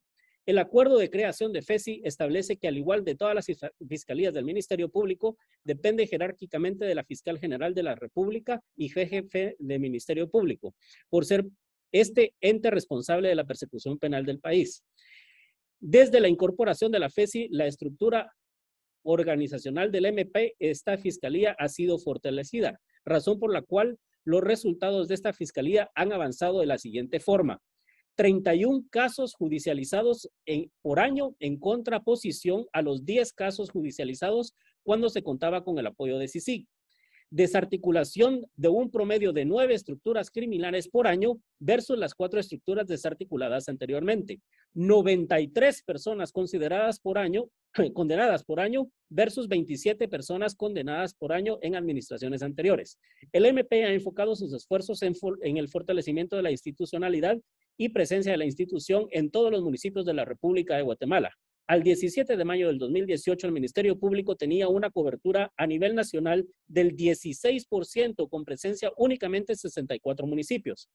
El acuerdo de creación de FESI establece que, al igual de todas las fiscalías del Ministerio Público, depende jerárquicamente de la Fiscal General de la República y jefe del Ministerio Público, por ser este ente responsable de la persecución penal del país. Desde la incorporación de la FESI, la estructura organizacional del M P, esta fiscalía ha sido fortalecida, razón por la cual los resultados de esta fiscalía han avanzado de la siguiente forma. treinta y un casos judicializados en, por año en contraposición a los diez casos judicializados cuando se contaba con el apoyo de CICIG. Desarticulación de un promedio de nueve estructuras criminales por año versus las cuatro estructuras desarticuladas anteriormente. noventa y tres personas consideradas por año, condenadas por año versus veintisiete personas condenadas por año en administraciones anteriores. El M P ha enfocado sus esfuerzos en, en el fortalecimiento de la institucionalidad y presencia de la institución en todos los municipios de la República de Guatemala. Al diecisiete de mayo del dos mil dieciocho, el Ministerio Público tenía una cobertura a nivel nacional del dieciséis por ciento, con presencia únicamente en sesenta y cuatro municipios.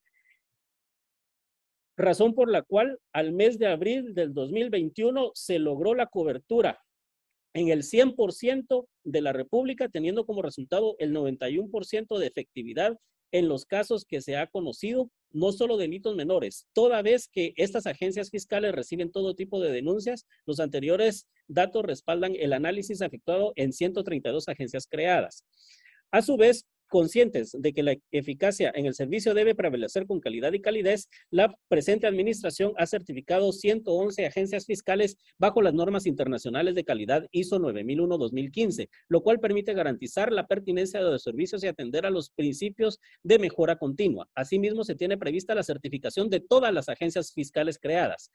Razón por la cual al mes de abril del dos mil veintiuno se logró la cobertura en el cien por ciento de la República, teniendo como resultado el noventa y uno por ciento de efectividad en los casos que se ha conocido, no solo delitos menores. Toda vez que estas agencias fiscales reciben todo tipo de denuncias, los anteriores datos respaldan el análisis efectuado en ciento treinta y dos agencias creadas. A su vez, conscientes de que la eficacia en el servicio debe prevalecer con calidad y calidez, la presente administración ha certificado ciento once agencias fiscales bajo las normas internacionales de calidad I S O nueve mil uno dos mil quince, lo cual permite garantizar la pertinencia de los servicios y atender a los principios de mejora continua. Asimismo, se tiene prevista la certificación de todas las agencias fiscales creadas.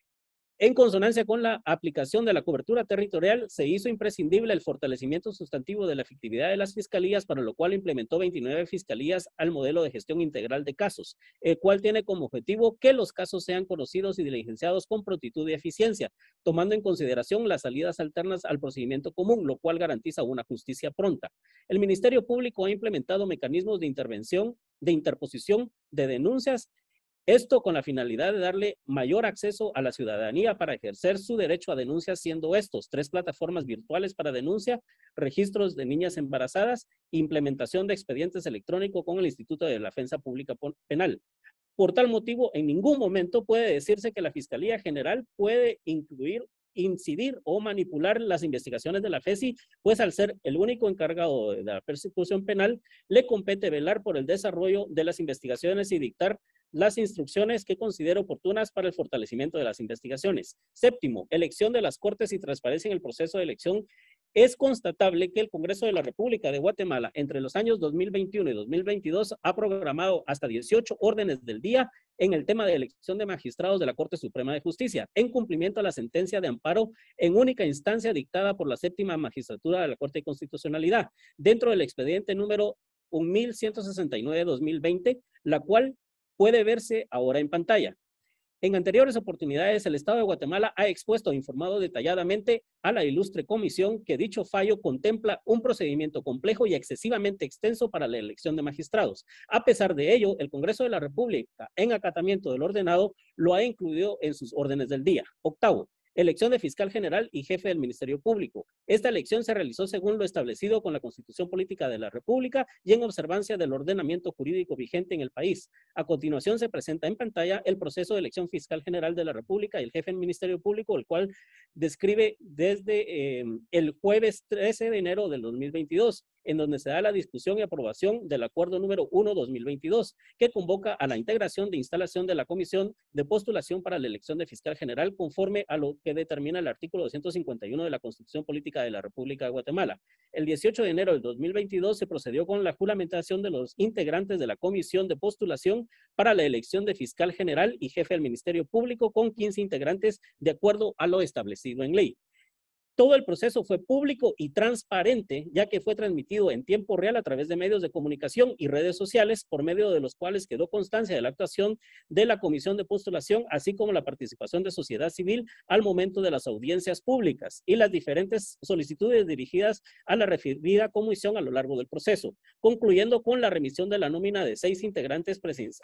En consonancia con la aplicación de la cobertura territorial, se hizo imprescindible el fortalecimiento sustantivo de la efectividad de las fiscalías, para lo cual implementó veintinueve fiscalías al modelo de gestión integral de casos, el cual tiene como objetivo que los casos sean conocidos y diligenciados con prontitud y eficiencia, tomando en consideración las salidas alternas al procedimiento común, lo cual garantiza una justicia pronta. El Ministerio Público ha implementado mecanismos de intervención, de interposición de denuncias, esto con la finalidad de darle mayor acceso a la ciudadanía para ejercer su derecho a denuncia, siendo estos tres plataformas virtuales para denuncia, registros de niñas embarazadas, implementación de expedientes electrónicos con el Instituto de Defensa Pública Penal. Por tal motivo, en ningún momento puede decirse que la Fiscalía General puede incluir, incidir o manipular las investigaciones de la FESI, pues al ser el único encargado de la persecución penal, le compete velar por el desarrollo de las investigaciones y dictar las instrucciones que considere oportunas para el fortalecimiento de las investigaciones. Séptimo, elección de las Cortes y transparencia en el proceso de elección. Es constatable que el Congreso de la República de Guatemala entre los años dos mil veintiuno y dos mil veintidós ha programado hasta dieciocho órdenes del día en el tema de elección de magistrados de la Corte Suprema de Justicia, en cumplimiento a la sentencia de amparo en única instancia dictada por la séptima magistratura de la Corte de Constitucionalidad, dentro del expediente número mil ciento sesenta y nueve de dos mil veinte, la cual puede verse ahora en pantalla. En anteriores oportunidades, el Estado de Guatemala ha expuesto e informado detalladamente a la ilustre comisión que dicho fallo contempla un procedimiento complejo y excesivamente extenso para la elección de magistrados. A pesar de ello, el Congreso de la República, en acatamiento del ordenado, lo ha incluido en sus órdenes del día. Octavo, elección de fiscal general y jefe del Ministerio Público. Esta elección se realizó según lo establecido con la Constitución Política de la República y en observancia del ordenamiento jurídico vigente en el país. A continuación se presenta en pantalla el proceso de elección fiscal general de la República y el jefe del Ministerio Público, el cual describe desde eh, el jueves trece de enero del dos mil veintidós, en donde se da la discusión y aprobación del acuerdo número uno de dos mil veintidós, que convoca a la integración de instalación de la Comisión de Postulación para la elección de fiscal general, conforme a lo que determina el artículo doscientos cincuenta y uno de la Constitución Política de la República de Guatemala. El dieciocho de enero del dos mil veintidós se procedió con la juramentación de los integrantes de la Comisión de Postulación para la elección de fiscal general y jefe del Ministerio Público, con quince integrantes de acuerdo a lo establecido en ley. Todo el proceso fue público y transparente, ya que fue transmitido en tiempo real a través de medios de comunicación y redes sociales, por medio de los cuales quedó constancia de la actuación de la Comisión de Postulación, así como la participación de sociedad civil al momento de las audiencias públicas y las diferentes solicitudes dirigidas a la referida comisión a lo largo del proceso, concluyendo con la remisión de la nómina de seis integrantes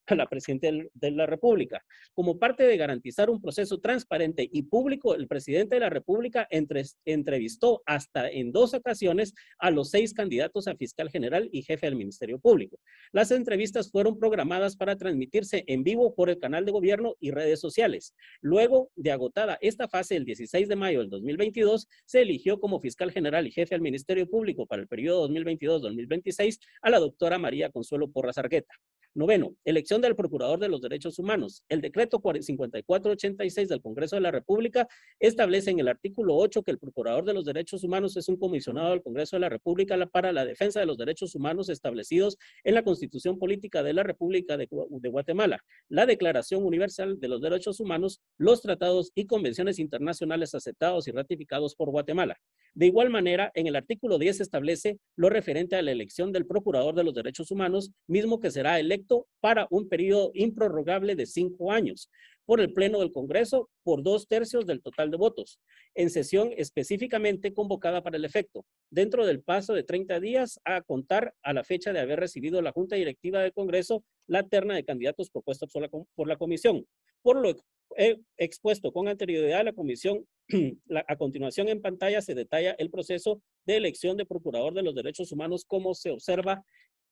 a la Presidenta de la República. Como parte de garantizar un proceso transparente y público, el Presidente de la República entre, entrevistó hasta en dos ocasiones a los seis candidatos a fiscal general y jefe del Ministerio Público. Las entrevistas fueron programadas para transmitirse en vivo por el canal de gobierno y redes sociales. Luego de agotada esta fase, el dieciséis de mayo del dos mil veintidós, se eligió como fiscal general y jefe del Ministerio Público para el periodo dos mil veintidós dos mil veintiséis a la doctora María Consuelo Porras Argueta. Noveno, elección del Procurador de los Derechos Humanos. El decreto cincuenta y cuatro ochenta y seis del Congreso de la República establece en el artículo ocho que el Procurador de los Derechos Humanos es un comisionado del Congreso de la República para la defensa de los derechos humanos establecidos en la Constitución Política de la República de, de Guatemala, la Declaración Universal de los Derechos Humanos, los tratados y convenciones internacionales aceptados y ratificados por Guatemala. De igual manera, en el artículo diez se establece lo referente a la elección del Procurador de los Derechos Humanos, mismo que será electo para un periodo improrrogable de cinco años por el Pleno del Congreso por dos tercios del total de votos, en sesión específicamente convocada para el efecto, dentro del plazo de treinta días a contar a la fecha de haber recibido la Junta Directiva del Congreso la terna de candidatos propuestos por la, por la Comisión. Por lo he expuesto con anterioridad a la Comisión, la, a continuación en pantalla se detalla el proceso de elección de Procurador de los Derechos Humanos, como se observa.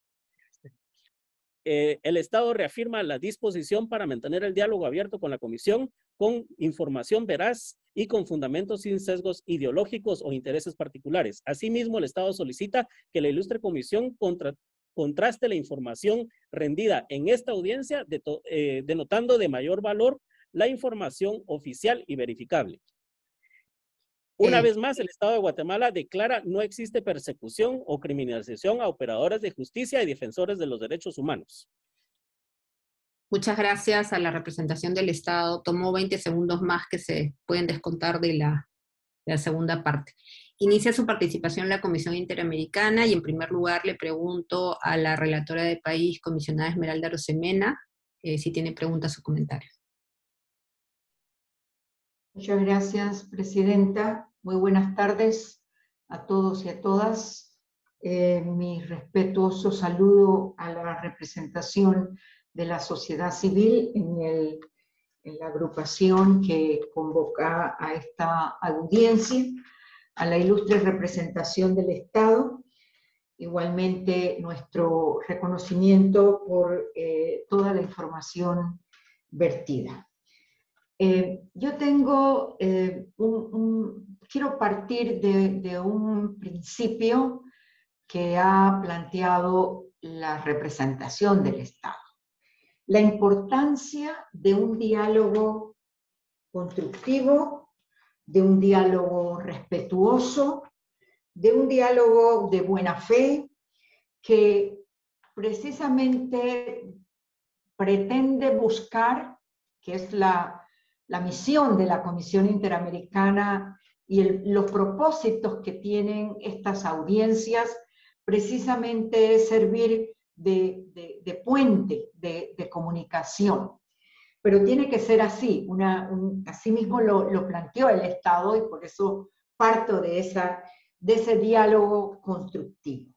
Eh, el Estado reafirma la disposición para mantener el diálogo abierto con la Comisión con información veraz y con fundamentos sin sesgos ideológicos o intereses particulares. Asimismo, el Estado solicita que la ilustre Comisión contra, contraste la información rendida en esta audiencia, de to, eh, denotando de mayor valor la información oficial y verificable. Una vez más, el Estado de Guatemala declara no existe persecución o criminalización a operadores de justicia y defensores de los derechos humanos.
Muchas gracias a la representación del Estado. Tomó veinte segundos más que se pueden descontar de la, de la segunda parte. Inicia su participación en la Comisión Interamericana y en primer lugar le pregunto a la relatora de país, comisionada Esmeralda Arosemena, eh, si tiene preguntas o comentarios.
Muchas gracias, Presidenta. Muy buenas tardes a todos y a todas. Eh, mi respetuoso saludo a la representación de la sociedad civil en, el, en la agrupación que convoca a esta audiencia, a la ilustre representación del Estado, igualmente nuestro reconocimiento por eh, toda la información vertida. Eh, yo tengo eh, un, un, quiero partir de, de un principio que ha planteado la representación del Estado. La importancia de un diálogo constructivo, de un diálogo respetuoso, de un diálogo de buena fe, que precisamente pretende buscar, que es la la misión de la Comisión Interamericana y el, los propósitos que tienen estas audiencias, precisamente es servir de, de, de puente, de, de comunicación. Pero tiene que ser así, una, un, así mismo lo, lo planteó el Estado y por eso parto de, esa, de ese diálogo constructivo.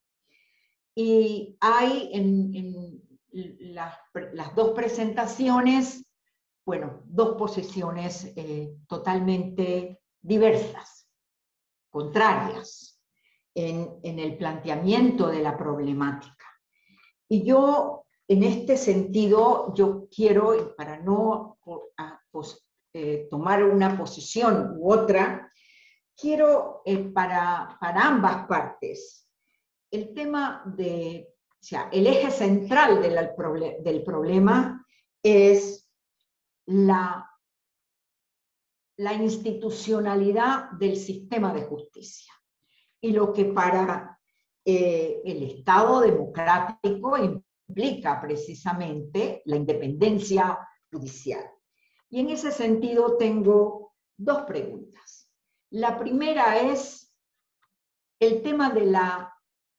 Y hay en, en las, las dos presentaciones, bueno, dos posiciones eh, totalmente diversas, contrarias, en, en el planteamiento de la problemática. Y yo, en este sentido, yo quiero, para no por, a, pues, eh, tomar una posición u otra, quiero eh, para, para ambas partes, el tema de, o sea, el eje central de la, del problema es La, la institucionalidad del sistema de justicia y lo que para eh, el Estado democrático implica precisamente la independencia judicial. Y en ese sentido tengo dos preguntas. La primera es el tema de la,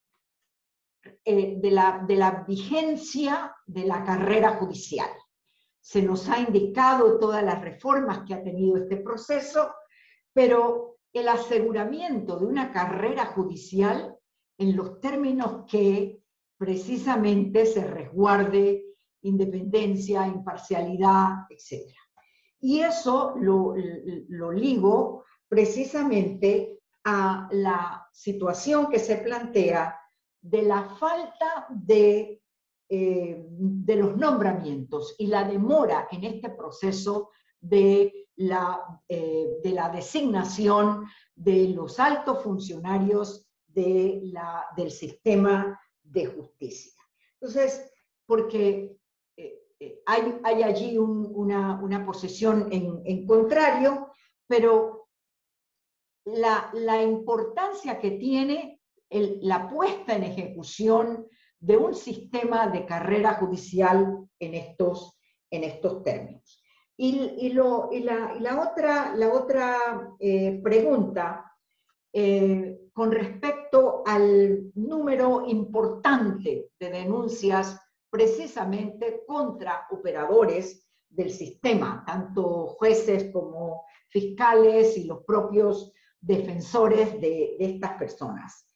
eh, de la, de la vigencia de la carrera judicial. Se nos ha indicado todas las reformas que ha tenido este proceso, pero el aseguramiento de una carrera judicial en los términos que precisamente se resguarde independencia, imparcialidad, etcétera. Y eso lo, lo ligo precisamente a la situación que se plantea de la falta de, eh, de los nombramientos y la demora en este proceso de la, eh, de la designación de los altos funcionarios de la, del sistema de justicia. Entonces, porque eh, eh, hay, hay allí un, una, una posición en, en contrario, pero la, la importancia que tiene el, la puesta en ejecución de un sistema de carrera judicial en estos, en estos términos. Y, y, lo, y, la, y la otra, la otra eh, pregunta eh, con respecto al número importante de denuncias precisamente contra operadores del sistema, tanto jueces como fiscales y los propios defensores de, de estas personas.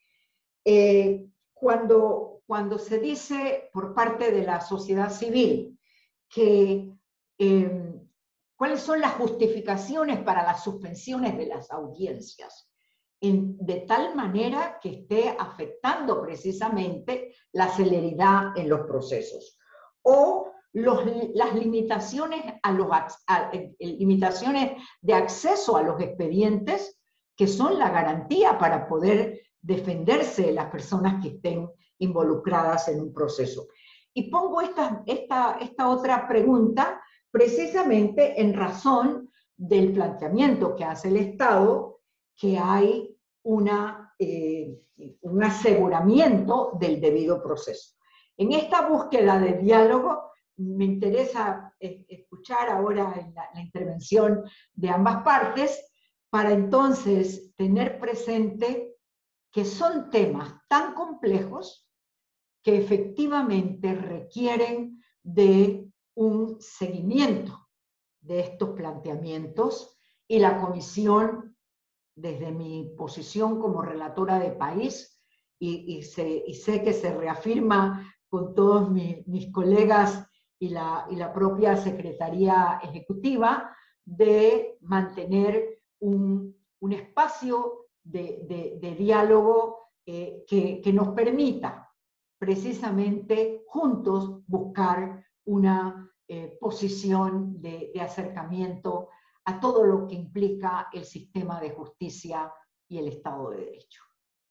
Eh, cuando, cuando se dice por parte de la sociedad civil que eh, cuáles son las justificaciones para las suspensiones de las audiencias, en, de tal manera que esté afectando precisamente la celeridad en los procesos, o los, las limitaciones, a los, a, a, limitaciones de acceso a los expedientes, que son la garantía para poder defenderse de las personas que estén involucradas en un proceso. Y pongo esta, esta, esta otra pregunta precisamente en razón del planteamiento que hace el Estado, que hay una, eh, un aseguramiento del debido proceso. En esta búsqueda de diálogo, me interesa escuchar ahora la, la intervención de ambas partes, para entonces tener presente que son temas tan complejos que efectivamente requieren de un seguimiento de estos planteamientos, y la Comisión, desde mi posición como relatora de país, y, y, sé, y sé que se reafirma con todos mi, mis colegas y la, y la propia Secretaría Ejecutiva, de mantener un, un espacio de, de, de diálogo eh, que, que nos permita precisamente juntos buscar una eh, posición de, de acercamiento a todo lo que implica el sistema de justicia y el Estado de Derecho.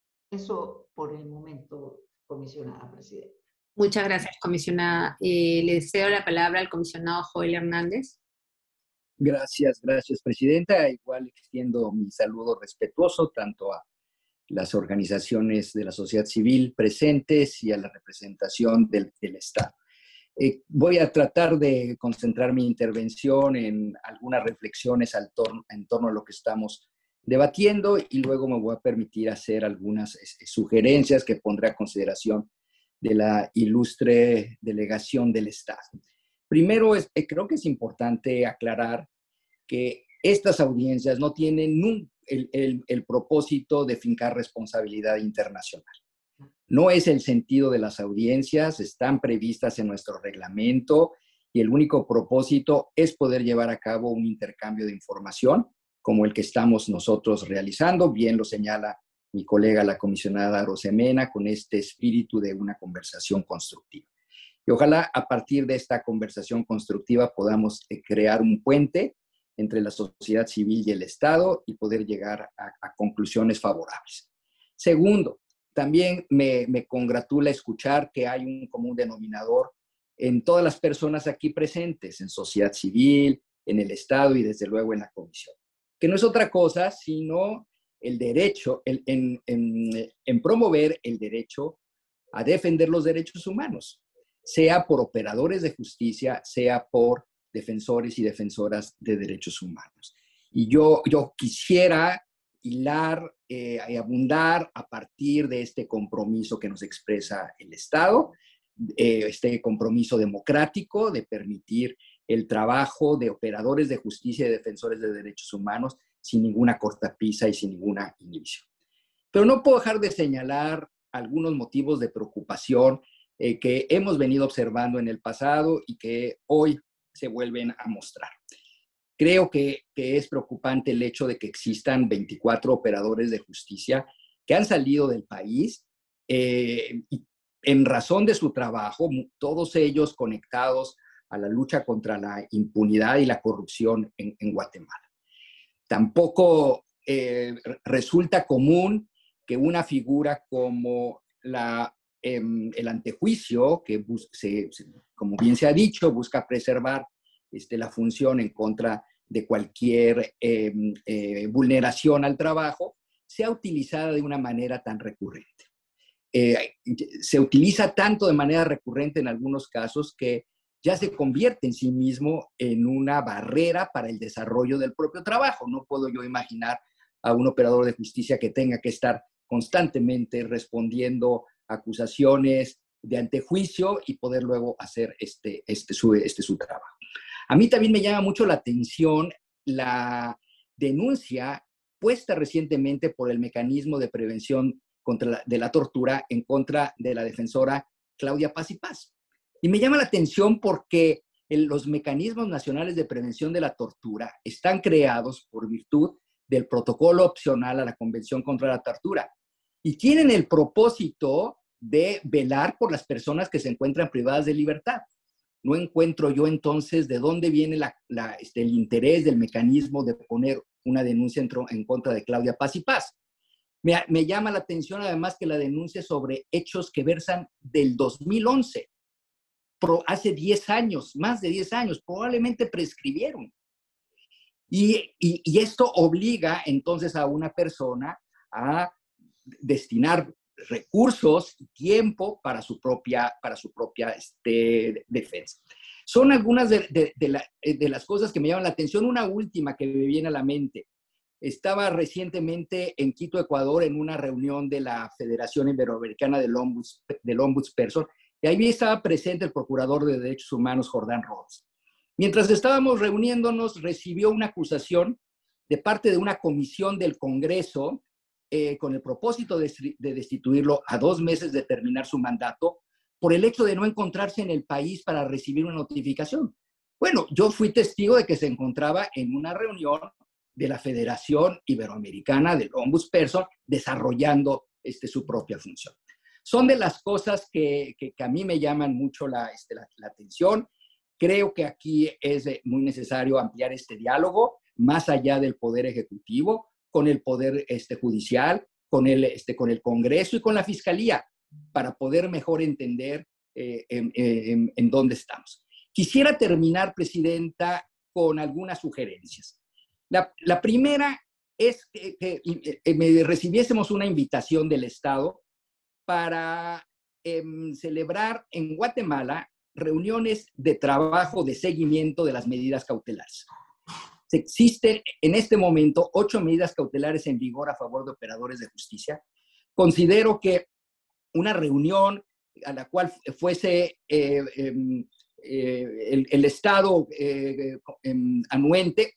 Eso por el momento, comisionada presidenta.
Muchas gracias, comisionada. Eh, le cedo la palabra al comisionado Joel Hernández.
Gracias, gracias, presidenta. Igual extiendo mi saludo respetuoso tanto a las organizaciones de la sociedad civil presentes y a la representación del, del Estado. Eh, voy a tratar de concentrar mi intervención en algunas reflexiones al torno, en torno a lo que estamos debatiendo, y luego me voy a permitir hacer algunas eh, sugerencias que pondré a consideración de la ilustre delegación del Estado. Primero, es, eh, creo que es importante aclarar que estas audiencias no tienen un, el, el, el propósito de fincar responsabilidad internacional. No es el sentido de las audiencias, están previstas en nuestro reglamento, y el único propósito es poder llevar a cabo un intercambio de información como el que estamos nosotros realizando. Bien lo señala mi colega, la comisionada Arosemena, con este espíritu de una conversación constructiva. Y ojalá a partir de esta conversación constructiva podamos eh, crear un puente entre la sociedad civil y el Estado y poder llegar a, a conclusiones favorables. Segundo, también me, me congratula escuchar que hay un común denominador en todas las personas aquí presentes, en sociedad civil, en el Estado y desde luego en la Comisión, que no es otra cosa sino el derecho, el, en, en, en promover el derecho a defender los derechos humanos, sea por operadores de justicia, sea por defensores y defensoras de derechos humanos. Y yo, yo quisiera hilar eh, y abundar a partir de este compromiso que nos expresa el Estado, eh, este compromiso democrático de permitir el trabajo de operadores de justicia y defensores de derechos humanos sin ninguna cortapisa y sin ninguna inhibición. Pero no puedo dejar de señalar algunos motivos de preocupación eh, que hemos venido observando en el pasado y que hoy se vuelven a mostrar. Creo que, que es preocupante el hecho de que existan veinticuatro operadores de justicia que han salido del país eh, y en razón de su trabajo, todos ellos conectados a la lucha contra la impunidad y la corrupción en, en Guatemala. Tampoco eh, resulta común que una figura como la, eh, el antejuicio, que se, se, como bien se ha dicho, busca preservar este, la función en contra de cualquier eh, eh, vulneración al trabajo, sea utilizada de una manera tan recurrente. Eh, se utiliza tanto de manera recurrente en algunos casos que ya se convierte en sí mismo en una barrera para el desarrollo del propio trabajo. No puedo yo imaginar a un operador de justicia que tenga que estar constantemente respondiendo acusaciones de antejuicio y poder luego hacer este, este, su, este su trabajo. A mí también me llama mucho la atención la denuncia puesta recientemente por el mecanismo de prevención contra la, de la tortura en contra de la defensora Claudia Paz y Paz. Y me llama la atención porque el, los mecanismos nacionales de prevención de la tortura están creados por virtud del protocolo opcional a la Convención contra la Tortura y tienen el propósito de velar por las personas que se encuentran privadas de libertad. No encuentro yo entonces de dónde viene la, la, este, el interés del mecanismo de poner una denuncia en, en contra de Claudia Paz y Paz. Me, me llama la atención además que la denuncia sobre hechos que versan del dos mil once, pro, hace diez años, más de diez años, probablemente prescribieron. Y, y, y esto obliga entonces a una persona a destinar recursos y tiempo para su propia, para su propia este, defensa. Son algunas de, de, de, la, de las cosas que me llaman la atención. Una última que me viene a la mente. Estaba recientemente en Quito, Ecuador, en una reunión de la Federación Iberoamericana del, Ombuds, del Ombudsperson, y ahí estaba presente el Procurador de Derechos Humanos, Jordán Rhodes. Mientras estábamos reuniéndonos, recibió una acusación de parte de una comisión del Congreso eh, con el propósito de, de destituirlo a dos meses de terminar su mandato por el hecho de no encontrarse en el país para recibir una notificación. Bueno, yo fui testigo de que se encontraba en una reunión de la Federación Iberoamericana del Ombudsperson desarrollando este, su propia función. Son de las cosas que, que, que a mí me llaman mucho la, este, la, la atención. Creo que aquí es muy necesario ampliar este diálogo más allá del Poder Ejecutivo, con el Poder este, Judicial, con el, este, con el Congreso y con la Fiscalía, para poder mejor entender eh, en, en, en dónde estamos. Quisiera terminar, Presidenta, con algunas sugerencias. La, la primera es que, que eh, me recibiésemos una invitación del Estado para eh, celebrar en Guatemala reuniones de trabajo de seguimiento de las medidas cautelares. Existen en este momento ocho medidas cautelares en vigor a favor de operadores de justicia. Considero que una reunión a la cual fuese eh, eh, eh, el, el Estado eh, eh, anuente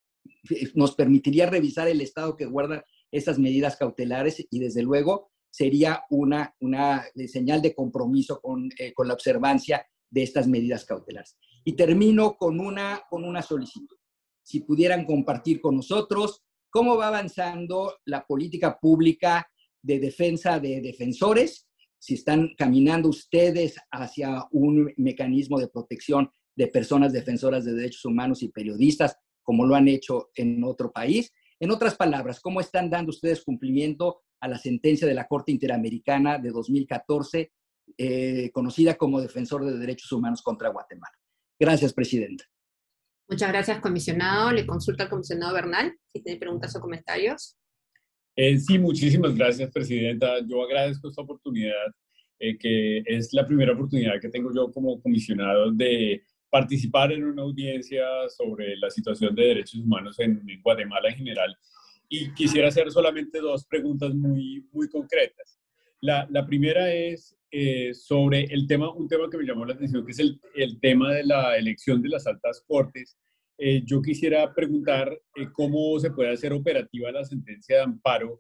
nos permitiría revisar el estado que guarda esas medidas cautelares y desde luego sería una, una señal de compromiso con, eh, con la observancia de estas medidas cautelares. Y termino con una, con una solicitud. Si pudieran compartir con nosotros cómo va avanzando la política pública de defensa de defensores, si están caminando ustedes hacia un mecanismo de protección de personas defensoras de derechos humanos y periodistas, como lo han hecho en otro país. En otras palabras, ¿cómo están dando ustedes cumplimiento a la sentencia de la Corte Interamericana de dos mil catorce, eh, conocida como Defensor de Derechos Humanos contra Guatemala? Gracias, Presidenta.
Muchas gracias, comisionado. Le consulta al comisionado Bernal, si tiene preguntas o comentarios.
Eh, sí, muchísimas gracias, Presidenta. Yo agradezco esta oportunidad, eh, que es la primera oportunidad que tengo yo como comisionado de participar en una audiencia sobre la situación de derechos humanos en, en Guatemala en general. Y quisiera hacer solamente dos preguntas muy, muy concretas. La, la primera es eh, sobre el tema, un tema que me llamó la atención, que es el, el tema de la elección de las altas cortes. Eh, yo quisiera preguntar eh, cómo se puede hacer operativa la sentencia de amparo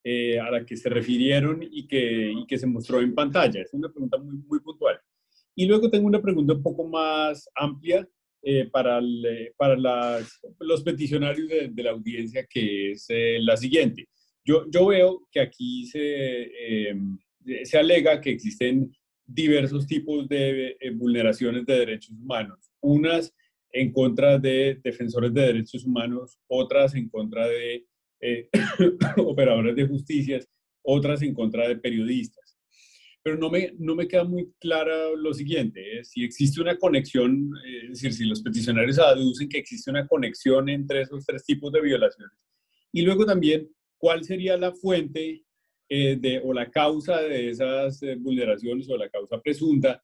eh, a la que se refirieron y que, y que se mostró en pantalla. Es una pregunta muy, muy puntual. Y luego tengo una pregunta un poco más amplia eh, para, el, para las, los peticionarios de, de la audiencia, que es eh, la siguiente. Yo, yo veo que aquí se, eh, se alega que existen diversos tipos de eh, vulneraciones de derechos humanos. Unas en contra de defensores de derechos humanos, otras en contra de eh, operadores de justicia, otras en contra de periodistas. Pero no me, no me queda muy clara lo siguiente, ¿eh? Si existe una conexión, eh, es decir, si los peticionarios aducen que existe una conexión entre esos tres tipos de violaciones. Y luego también, ¿cuál sería la fuente eh, de, o la causa de esas eh, vulneraciones o la causa presunta?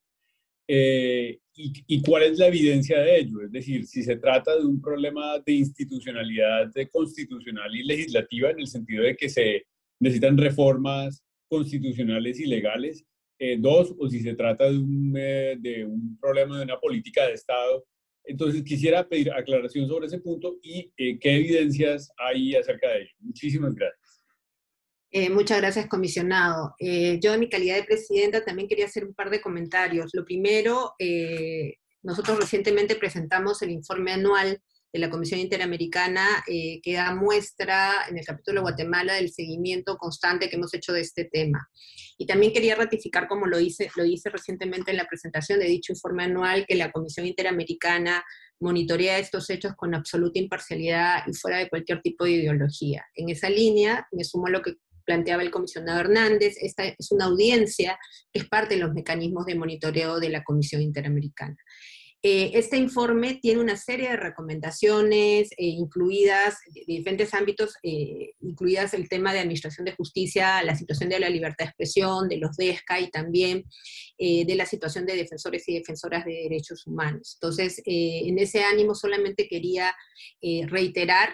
Eh, y, y cuál es la evidencia de ello, es decir, si se trata de un problema de institucionalidad de constitucional y legislativa, en el sentido de que se necesitan reformas constitucionales y legales, eh, dos, o si se trata de un, eh, de un problema de una política de Estado. Entonces quisiera pedir aclaración sobre ese punto y eh, qué evidencias hay acerca de ello. Muchísimas gracias.
Eh, muchas gracias, comisionado. Eh, yo, en mi calidad de presidenta, también quería hacer un par de comentarios. Lo primero, eh, nosotros recientemente presentamos el informe anual de la Comisión Interamericana, eh, que da muestra en el capítulo de Guatemala del seguimiento constante que hemos hecho de este tema. Y también quería ratificar, como lo hice, lo hice recientemente en la presentación de dicho informe anual, que la Comisión Interamericana monitorea estos hechos con absoluta imparcialidad y fuera de cualquier tipo de ideología. En esa línea, me sumo a lo que planteaba el comisionado Hernández. Esta es una audiencia que es parte de los mecanismos de monitoreo de la Comisión Interamericana. Eh, este informe tiene una serie de recomendaciones, eh, incluidas de diferentes ámbitos, eh, incluidas el tema de administración de justicia, la situación de la libertad de expresión, de los D E S C A y también eh, de la situación de defensores y defensoras de derechos humanos. Entonces, eh, en ese ánimo solamente quería eh, reiterar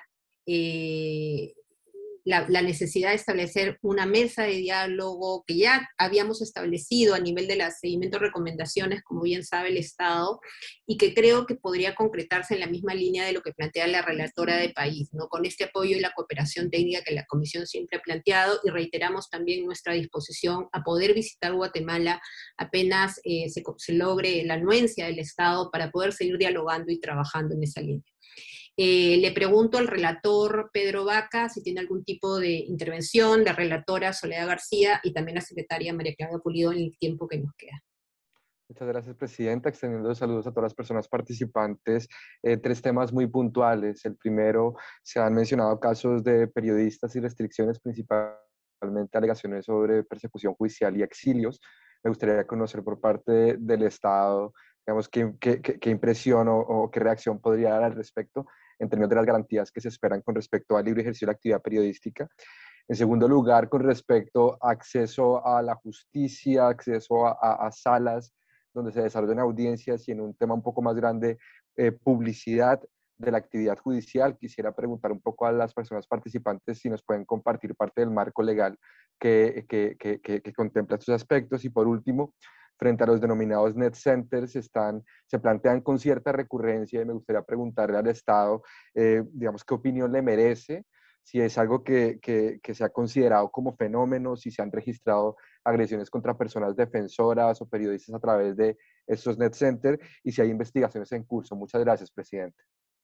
eh, La, la necesidad de establecer una mesa de diálogo que ya habíamos establecido a nivel de la seguimiento de recomendaciones, como bien sabe el Estado, y que creo que podría concretarse en la misma línea de lo que plantea la relatora de país, ¿no? Con este apoyo y la cooperación técnica que la Comisión siempre ha planteado, y reiteramos también nuestra disposición a poder visitar Guatemala apenas eh, se, se logre la anuencia del Estado para poder seguir dialogando y trabajando en esa línea. Eh, le pregunto al relator Pedro Vaca si tiene algún tipo de intervención, la relatora Soledad García y también la secretaria María Claudia Pulido en el tiempo que nos queda.
Muchas gracias, Presidenta. Extendiendo saludos a todas las personas participantes. Eh, tres temas muy puntuales. El primero, se han mencionado casos de periodistas y restricciones, principalmente alegaciones sobre persecución judicial y exilios. Me gustaría conocer por parte del Estado, digamos, qué, qué, qué impresión o, o qué reacción podría dar al respecto en términos de las garantías que se esperan con respecto al libre ejercicio de la actividad periodística. En segundo lugar, con respecto a acceso a la justicia, acceso a, a, a salas donde se desarrollan audiencias y en un tema un poco más grande, eh, publicidad de la actividad judicial. Quisiera preguntar un poco a las personas participantes si nos pueden compartir parte del marco legal que, que, que, que, que contempla estos aspectos. Y por último, frente a los denominados net centers, están, se plantean con cierta recurrencia, y me gustaría preguntarle al Estado, eh, digamos, qué opinión le merece, si es algo que, que, que se ha considerado como fenómeno, si se han registrado agresiones contra personas defensoras o periodistas a través de estos net centers, y si hay investigaciones en curso. Muchas gracias, Presidente.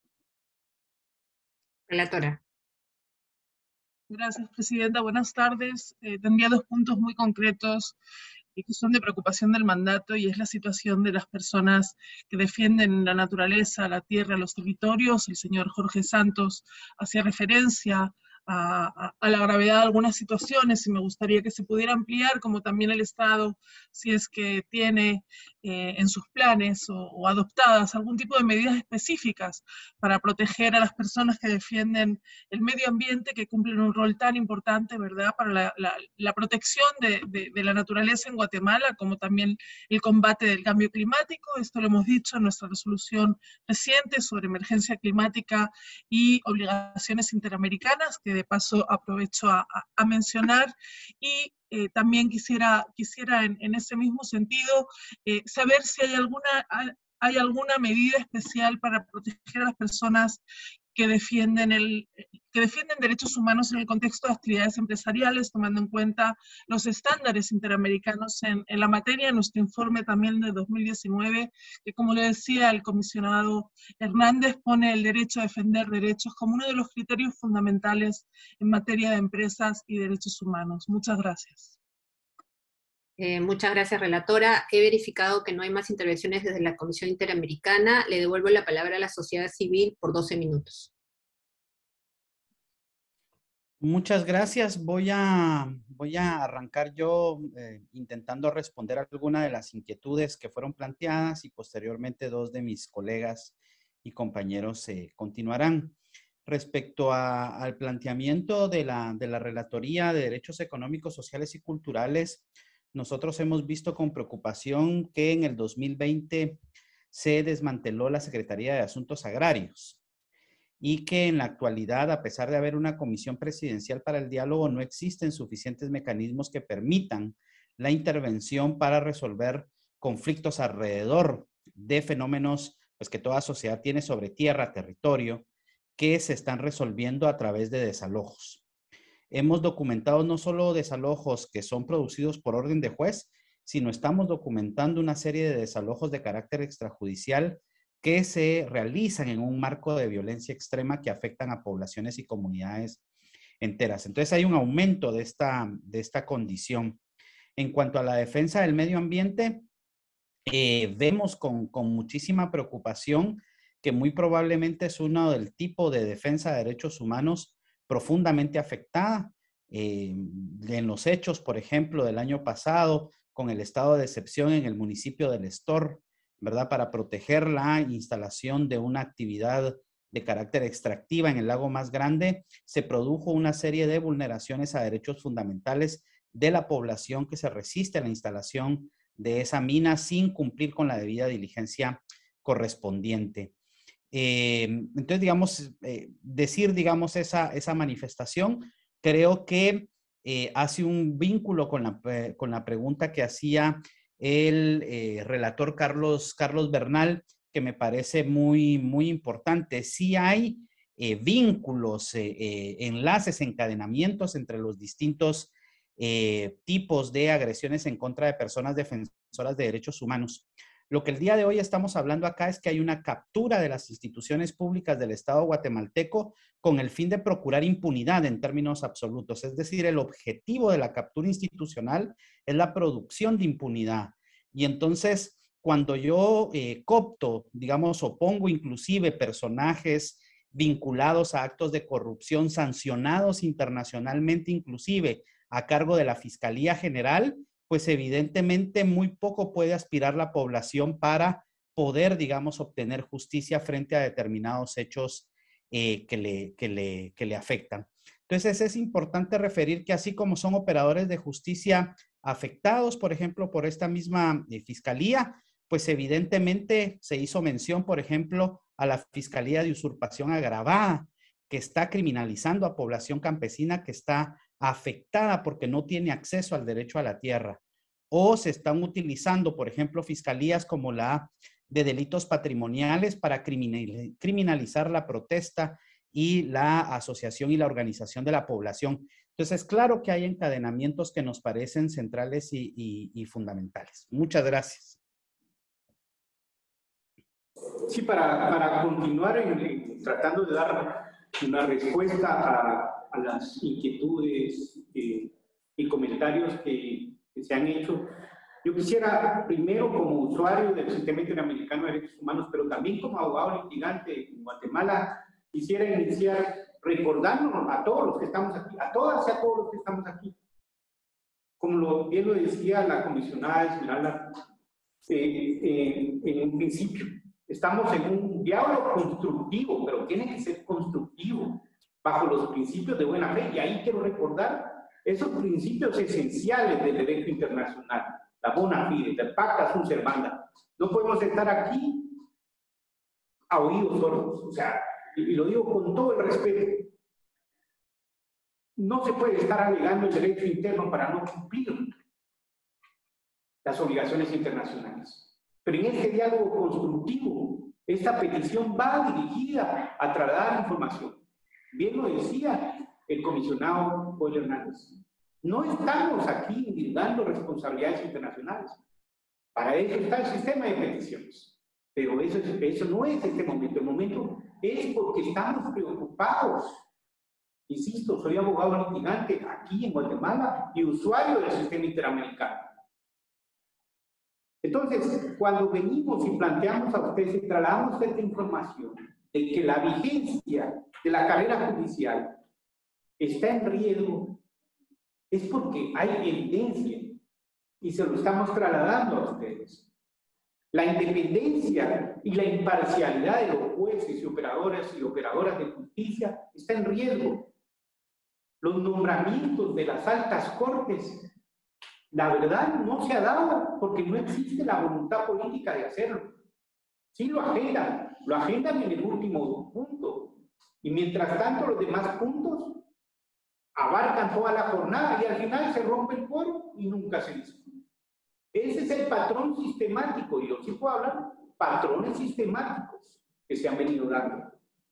Relatora.
Gracias, Presidenta. Buenas tardes. Eh, tendría dos puntos muy concretos y que son de preocupación del mandato, y es la situación de las personas que defienden la naturaleza, la tierra, los territorios. El señor Jorge Santos hacía referencia a, a, a la gravedad de algunas situaciones, y me gustaría que se pudiera ampliar, como también el Estado, si es que tiene eh, en sus planes o, o adoptadas algún tipo de medidas específicas para proteger a las personas que defienden el medio ambiente, que cumplen un rol tan importante, ¿verdad?, para la, la, la protección de, de, de la naturaleza en Guatemala, como también el combate del cambio climático. Esto lo hemos dicho en nuestra resolución reciente sobre emergencia climática y obligaciones interamericanas, que de paso aprovecho a, a, a mencionar. Y eh, también quisiera, quisiera en, en ese mismo sentido eh, saber si hay alguna, hay alguna medida especial para proteger a las personas que defienden el, que defienden derechos humanos en el contexto de actividades empresariales, tomando en cuenta los estándares interamericanos en, en la materia. Nuestro informe también de dos mil diecinueve, que como le decía el comisionado Hernández, pone el derecho a defender derechos como uno de los criterios fundamentales en materia de empresas y derechos humanos. Muchas gracias.
Eh, muchas gracias, relatora. He verificado que no hay más intervenciones desde la Comisión Interamericana. Le devuelvo la palabra a la sociedad civil por doce minutos.
Muchas gracias. Voy a, voy a arrancar yo eh, intentando responder a alguna de las inquietudes que fueron planteadas y posteriormente dos de mis colegas y compañeros eh, continuarán. Respecto a, al planteamiento de la, de la Relatoría de Derechos Económicos, Sociales y Culturales, nosotros hemos visto con preocupación que en el dos mil veinte se desmanteló la Secretaría de Asuntos Agrarios y que en la actualidad, a pesar de haber una comisión presidencial para el diálogo, no existen suficientes mecanismos que permitan la intervención para resolver conflictos alrededor de fenómenos pues, que toda sociedad tiene sobre tierra, territorio, que se están resolviendo a través de desalojos. Hemos documentado no solo desalojos que son producidos por orden de juez, sino estamos documentando una serie de desalojos de carácter extrajudicial que se realizan en un marco de violencia extrema que afectan a poblaciones y comunidades enteras. Entonces hay un aumento de esta, de esta condición. En cuanto a la defensa del medio ambiente, eh, vemos con, con muchísima preocupación que muy probablemente es uno del tipo de defensa de derechos humanos profundamente afectada. Eh, en los hechos, por ejemplo, del año pasado, con el estado de excepción en el municipio del Estor, ¿verdad? Para proteger la instalación de una actividad de carácter extractiva en el lago más grande, se produjo una serie de vulneraciones a derechos fundamentales de la población que se resiste a la instalación de esa mina sin cumplir con la debida diligencia correspondiente. Eh, entonces, digamos, eh, decir, digamos, esa, esa manifestación, creo que eh, hace un vínculo con la, eh, con la pregunta que hacía el eh, relator Carlos, Carlos Bernal, que me parece muy, muy importante. Sí hay eh, vínculos, eh, eh, enlaces, encadenamientos entre los distintos eh, tipos de agresiones en contra de personas defensoras de derechos humanos. Lo que el día de hoy estamos hablando acá es que hay una captura de las instituciones públicas del Estado guatemalteco con el fin de procurar impunidad en términos absolutos. Es decir, el objetivo de la captura institucional es la producción de impunidad. Y entonces, cuando yo eh, coopto, digamos, o pongo inclusive personajes vinculados a actos de corrupción sancionados internacionalmente inclusive a cargo de la Fiscalía General, pues evidentemente muy poco puede aspirar la población para poder, digamos, obtener justicia frente a determinados hechos eh, que, le, que, le, que le afectan. Entonces es importante referir que así como son operadores de justicia afectados, por ejemplo, por esta misma eh, fiscalía, pues evidentemente se hizo mención, por ejemplo, a la Fiscalía de Usurpación Agravada, que está criminalizando a población campesina que está afectada porque no tiene acceso al derecho a la tierra. O se están utilizando, por ejemplo, fiscalías como la de delitos patrimoniales para criminalizar la protesta y la asociación y la organización de la población. Entonces, claro que hay encadenamientos que nos parecen centrales y, y, y fundamentales. Muchas gracias.
Sí, para, para continuar en, en, tratando de dar una respuesta a, a las inquietudes eh, y comentarios que, que se han hecho, yo quisiera primero como usuario del Sistema Interamericano de Derechos Humanos, pero también como abogado litigante en Guatemala, quisiera iniciar recordándonos a todos los que estamos aquí, a todas y a todos los que estamos aquí. Como lo, bien lo decía la comisionada Esmeralda eh, eh, en un principio, estamos en un diálogo constructivo, pero tiene que ser constructivo, bajo los principios de buena fe. Y ahí quiero recordar esos principios esenciales del derecho internacional, la bona fide, del pacta sunt servanda. No podemos estar aquí a oídos sordos, o sea, y lo digo con todo el respeto. No se puede estar alegando el derecho interno para no cumplir las obligaciones internacionales. Pero en este diálogo constructivo, esta petición va dirigida a trasladar información. Bien lo decía el comisionado Joel Hernández. No estamos aquí indicando responsabilidades internacionales. Para eso está el sistema de peticiones. Pero eso, eso no es este momento. El momento es porque estamos preocupados. Insisto, soy abogado litigante aquí en Guatemala y usuario del sistema interamericano. Entonces, cuando venimos y planteamos a ustedes y trasladamos esta información de que la vigencia de la carrera judicial está en riesgo, es porque hay evidencia y se lo estamos trasladando a ustedes. La independencia y la imparcialidad de los jueces y operadoras y operadoras de justicia está en riesgo. Los nombramientos de las altas cortes, la verdad, no se ha dado porque no existe la voluntad política de hacerlo. Sí lo agendan, lo agendan en el último punto. Y mientras tanto, los demás puntos abarcan toda la jornada y al final se rompe el quórum y nunca se discute. Ese es el patrón sistemático, y yo sí puedo hablar, patrones sistemáticos que se han venido dando.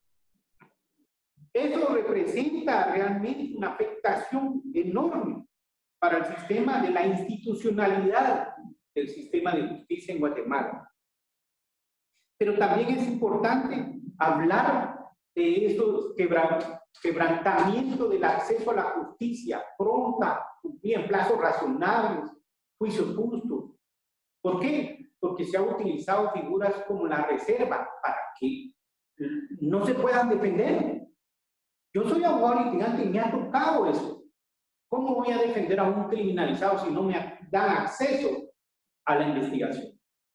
Eso representa realmente una afectación enorme para el sistema de la institucionalidad del sistema de justicia en Guatemala. Pero también es importante hablar de estos quebrantamientos del acceso a la justicia pronta, en plazos razonables, juicios justos. ¿Por qué? Porque se han utilizado figuras como la reserva para que no se puedan defender. Yo soy abogado litigante y me ha tocado eso. ¿Cómo voy a defender a un criminalizado si no me dan acceso a la investigación?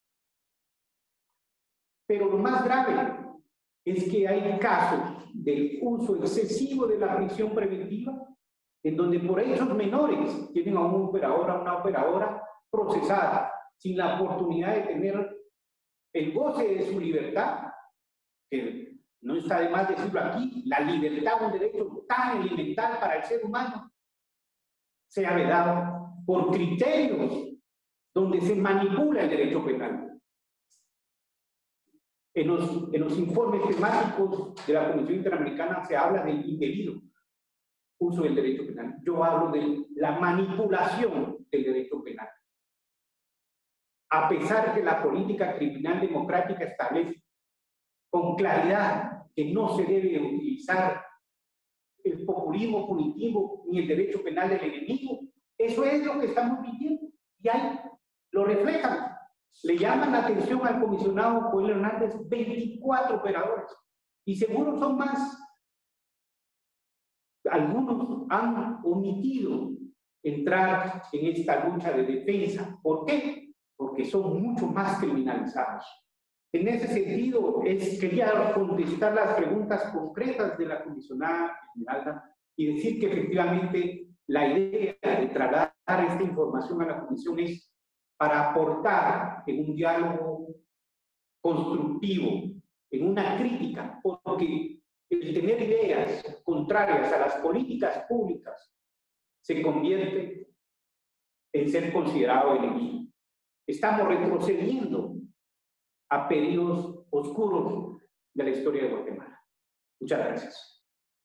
Pero lo más grave es que hay casos del uso excesivo de la prisión preventiva en donde por hechos menores tienen a un operador, a una operadora procesada sin la oportunidad de tener el goce de su libertad, que no está de más decirlo aquí, la libertad, un derecho tan elemental para el ser humano, se ha vedado por criterios donde se manipula el derecho penal. En los, en los informes temáticos de la Comisión Interamericana se habla del indebido uso del derecho penal. Yo hablo de la manipulación del derecho penal. A pesar que la política criminal democrática establece con claridad que no se debe utilizar el populismo punitivo ni el derecho penal del enemigo, eso es lo que estamos viviendo. Y ahí lo reflejan. Le llaman la atención al comisionado Joel Hernández veinticuatro operadores. Y seguro son más. Algunos han omitido entrar en esta lucha de defensa. ¿Por qué? Porque son mucho más criminalizados. En ese sentido, es, quería contestar las preguntas concretas de la comisionada Esmeralda y decir que efectivamente la idea de trasladar esta información a la comisión es para aportar en un diálogo constructivo, en una crítica, porque el tener ideas contrarias a las políticas públicas se convierte en ser considerado enemigo. Estamos retrocediendo a periodos oscuros de la historia de Guatemala. Muchas gracias.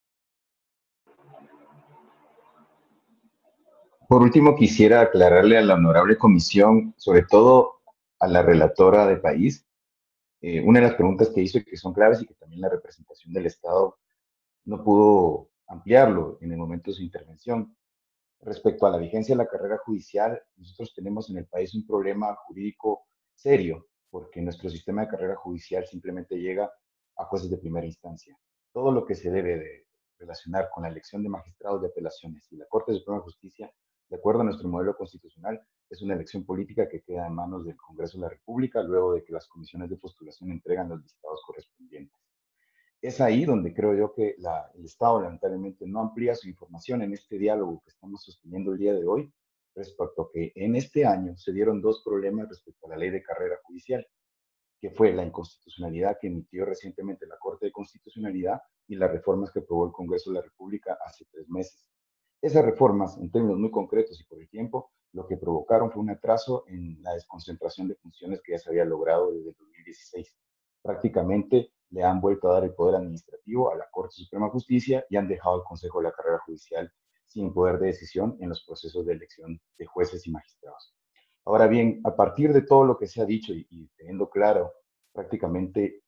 Por último, quisiera aclararle a la honorable comisión, sobre todo a la relatora de país, eh, una de las preguntas que hizo y que son claves y que también la representación del Estado no pudo ampliarlo en el momento de su intervención. Respecto a la vigencia de la carrera judicial, nosotros tenemos en el país un problema jurídico serio, porque nuestro sistema de carrera judicial simplemente llega a jueces de primera instancia. Todo lo que se debe de relacionar con la elección de magistrados de apelaciones y la Corte Suprema de Justicia, de acuerdo a nuestro modelo constitucional, es una elección política que queda en manos del Congreso de la República luego de que las comisiones de postulación entregan los listados correspondientes. Es ahí donde creo yo que la, el Estado lamentablemente no amplía su información en este diálogo que estamos sosteniendo el día de hoy, respecto a que en este año se dieron dos problemas respecto a la ley de carrera judicial, que fue la inconstitucionalidad que emitió recientemente la Corte de Constitucionalidad y las reformas que aprobó el Congreso de la República hace tres meses. Esas reformas, en términos muy concretos y por el tiempo, lo que provocaron fue un atraso en la desconcentración de funciones que ya se había logrado desde el dos mil dieciséis. Prácticamente le han vuelto a dar el poder administrativo a la Corte Suprema de Justicia y han dejado al Consejo de la Carrera Judicial sin poder de decisión en los procesos de elección de jueces y magistrados. Ahora bien, a partir de todo lo que se ha dicho y, y teniendo claro prácticamente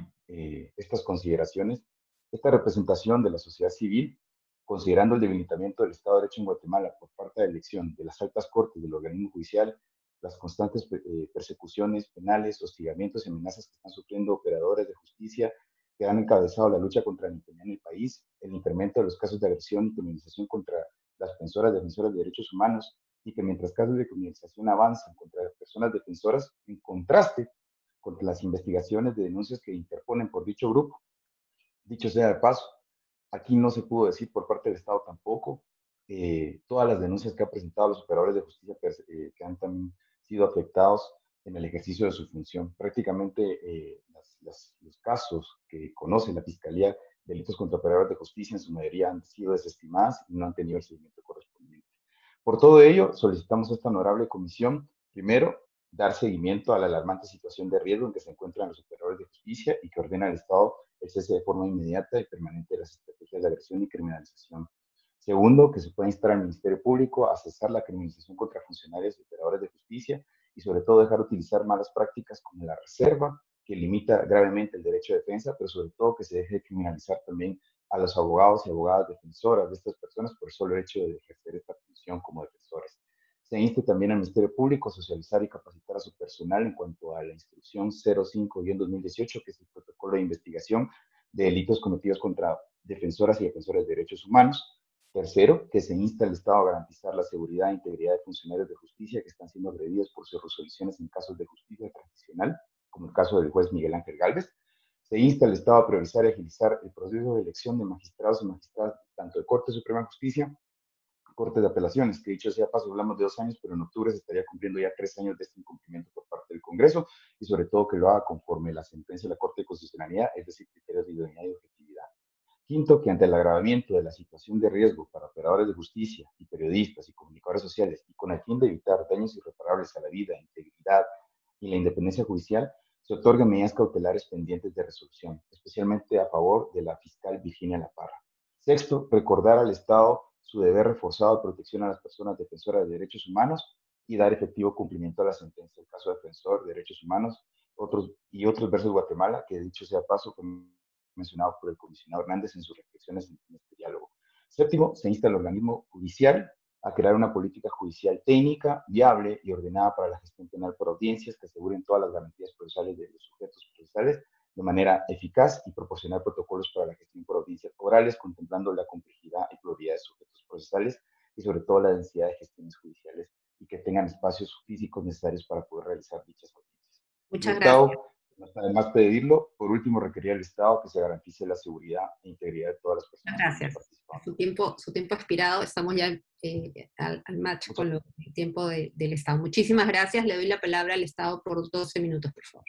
eh, estas consideraciones, esta representación de la sociedad civil, considerando el debilitamiento del Estado de Derecho en Guatemala por falta de elección de las altas cortes del organismo judicial, las constantes eh, persecuciones penales, hostigamientos y amenazas que están sufriendo operadores de justicia que han encabezado la lucha contra la impunidad en el país, el incremento de los casos de agresión y criminalización contra las defensoras defensoras de derechos humanos, y que mientras casos de criminalización avanzan contra personas defensoras, en contraste contra las investigaciones de denuncias que interponen por dicho grupo. Dicho sea de paso, aquí no se pudo decir por parte del Estado tampoco eh, todas las denuncias que han presentado los operadores de justicia eh, que han también sido afectados en el ejercicio de su función. Prácticamente eh, las, las, los casos que conoce la Fiscalía de Delitos contra Operadores de Justicia en su mayoría han sido desestimadas y no han tenido el seguimiento correspondiente. Por todo ello, solicitamos a esta honorable comisión, primero, dar seguimiento a la alarmante situación de riesgo en que se encuentran los operadores de justicia y que ordena al Estado el cese de forma inmediata y permanente de las estrategias de agresión y criminalización. Segundo, que se pueda instar al Ministerio Público a cesar la criminalización contra funcionarios y operadores de justicia y sobre todo dejar de utilizar malas prácticas como la reserva, que limita gravemente el derecho de defensa, pero sobre todo que se deje de criminalizar también a los abogados y abogadas defensoras de estas personas por el solo hecho de ejercer esta función como defensores. Se inste también al Ministerio Público a socializar y capacitar a su personal en cuanto a la instrucción cero cinco guión dos mil dieciocho, que es el protocolo de investigación de delitos cometidos contra defensoras y defensores de derechos humanos. Tercero, que se insta al Estado a garantizar la seguridad e integridad de funcionarios de justicia que están siendo agredidos por sus resoluciones en casos de justicia transicional, como el caso del juez Miguel Ángel Gálvez. Se insta al Estado a priorizar y agilizar el proceso de elección de magistrados y magistradas tanto de Corte Suprema de Justicia, Corte de Apelaciones, que dicho sea paso, hablamos de dos años, pero en octubre se estaría cumpliendo ya tres años de este incumplimiento por parte del Congreso, y sobre todo que lo haga conforme la sentencia de la Corte de Constitucionalidad, es decir, criterios de idoneidad y objetividad. Quinto, que ante el agravamiento de la situación de riesgo para operadores de justicia y periodistas y comunicadores sociales, y con el fin de evitar daños irreparables a la vida, integridad y la independencia judicial, se otorguen medidas cautelares pendientes de resolución, especialmente a favor de la fiscal Virginia La Parra. Sexto, recordar al Estado su deber reforzado de protección a las personas defensoras de derechos humanos y dar efectivo cumplimiento a la sentencia del caso defensor de derechos humanos otros, y otros versus Guatemala, que dicho sea paso, fue mencionado por el comisionado Hernández en sus reflexiones en este diálogo. Séptimo, se insta al organismo judicial a crear una política judicial técnica, viable y ordenada para la gestión penal por audiencias que aseguren todas las garantías procesales de los sujetos procesales de manera eficaz y proporcionar protocolos para la gestión por audiencias orales, contemplando la complejidad y pluralidad de sujetos procesales y sobre todo la densidad de gestiones judiciales y que tengan espacios físicos necesarios para poder realizar dichas audiencias.
Muchas gracias.
Además, pedirlo, por último, requerir al Estado que se garantice la seguridad e integridad de todas las personas.
Gracias. Su tiempo, su tiempo expirado, estamos ya eh, al, al match con lo, el tiempo de, del Estado. Muchísimas gracias. Le doy la palabra al Estado por doce minutos, por favor.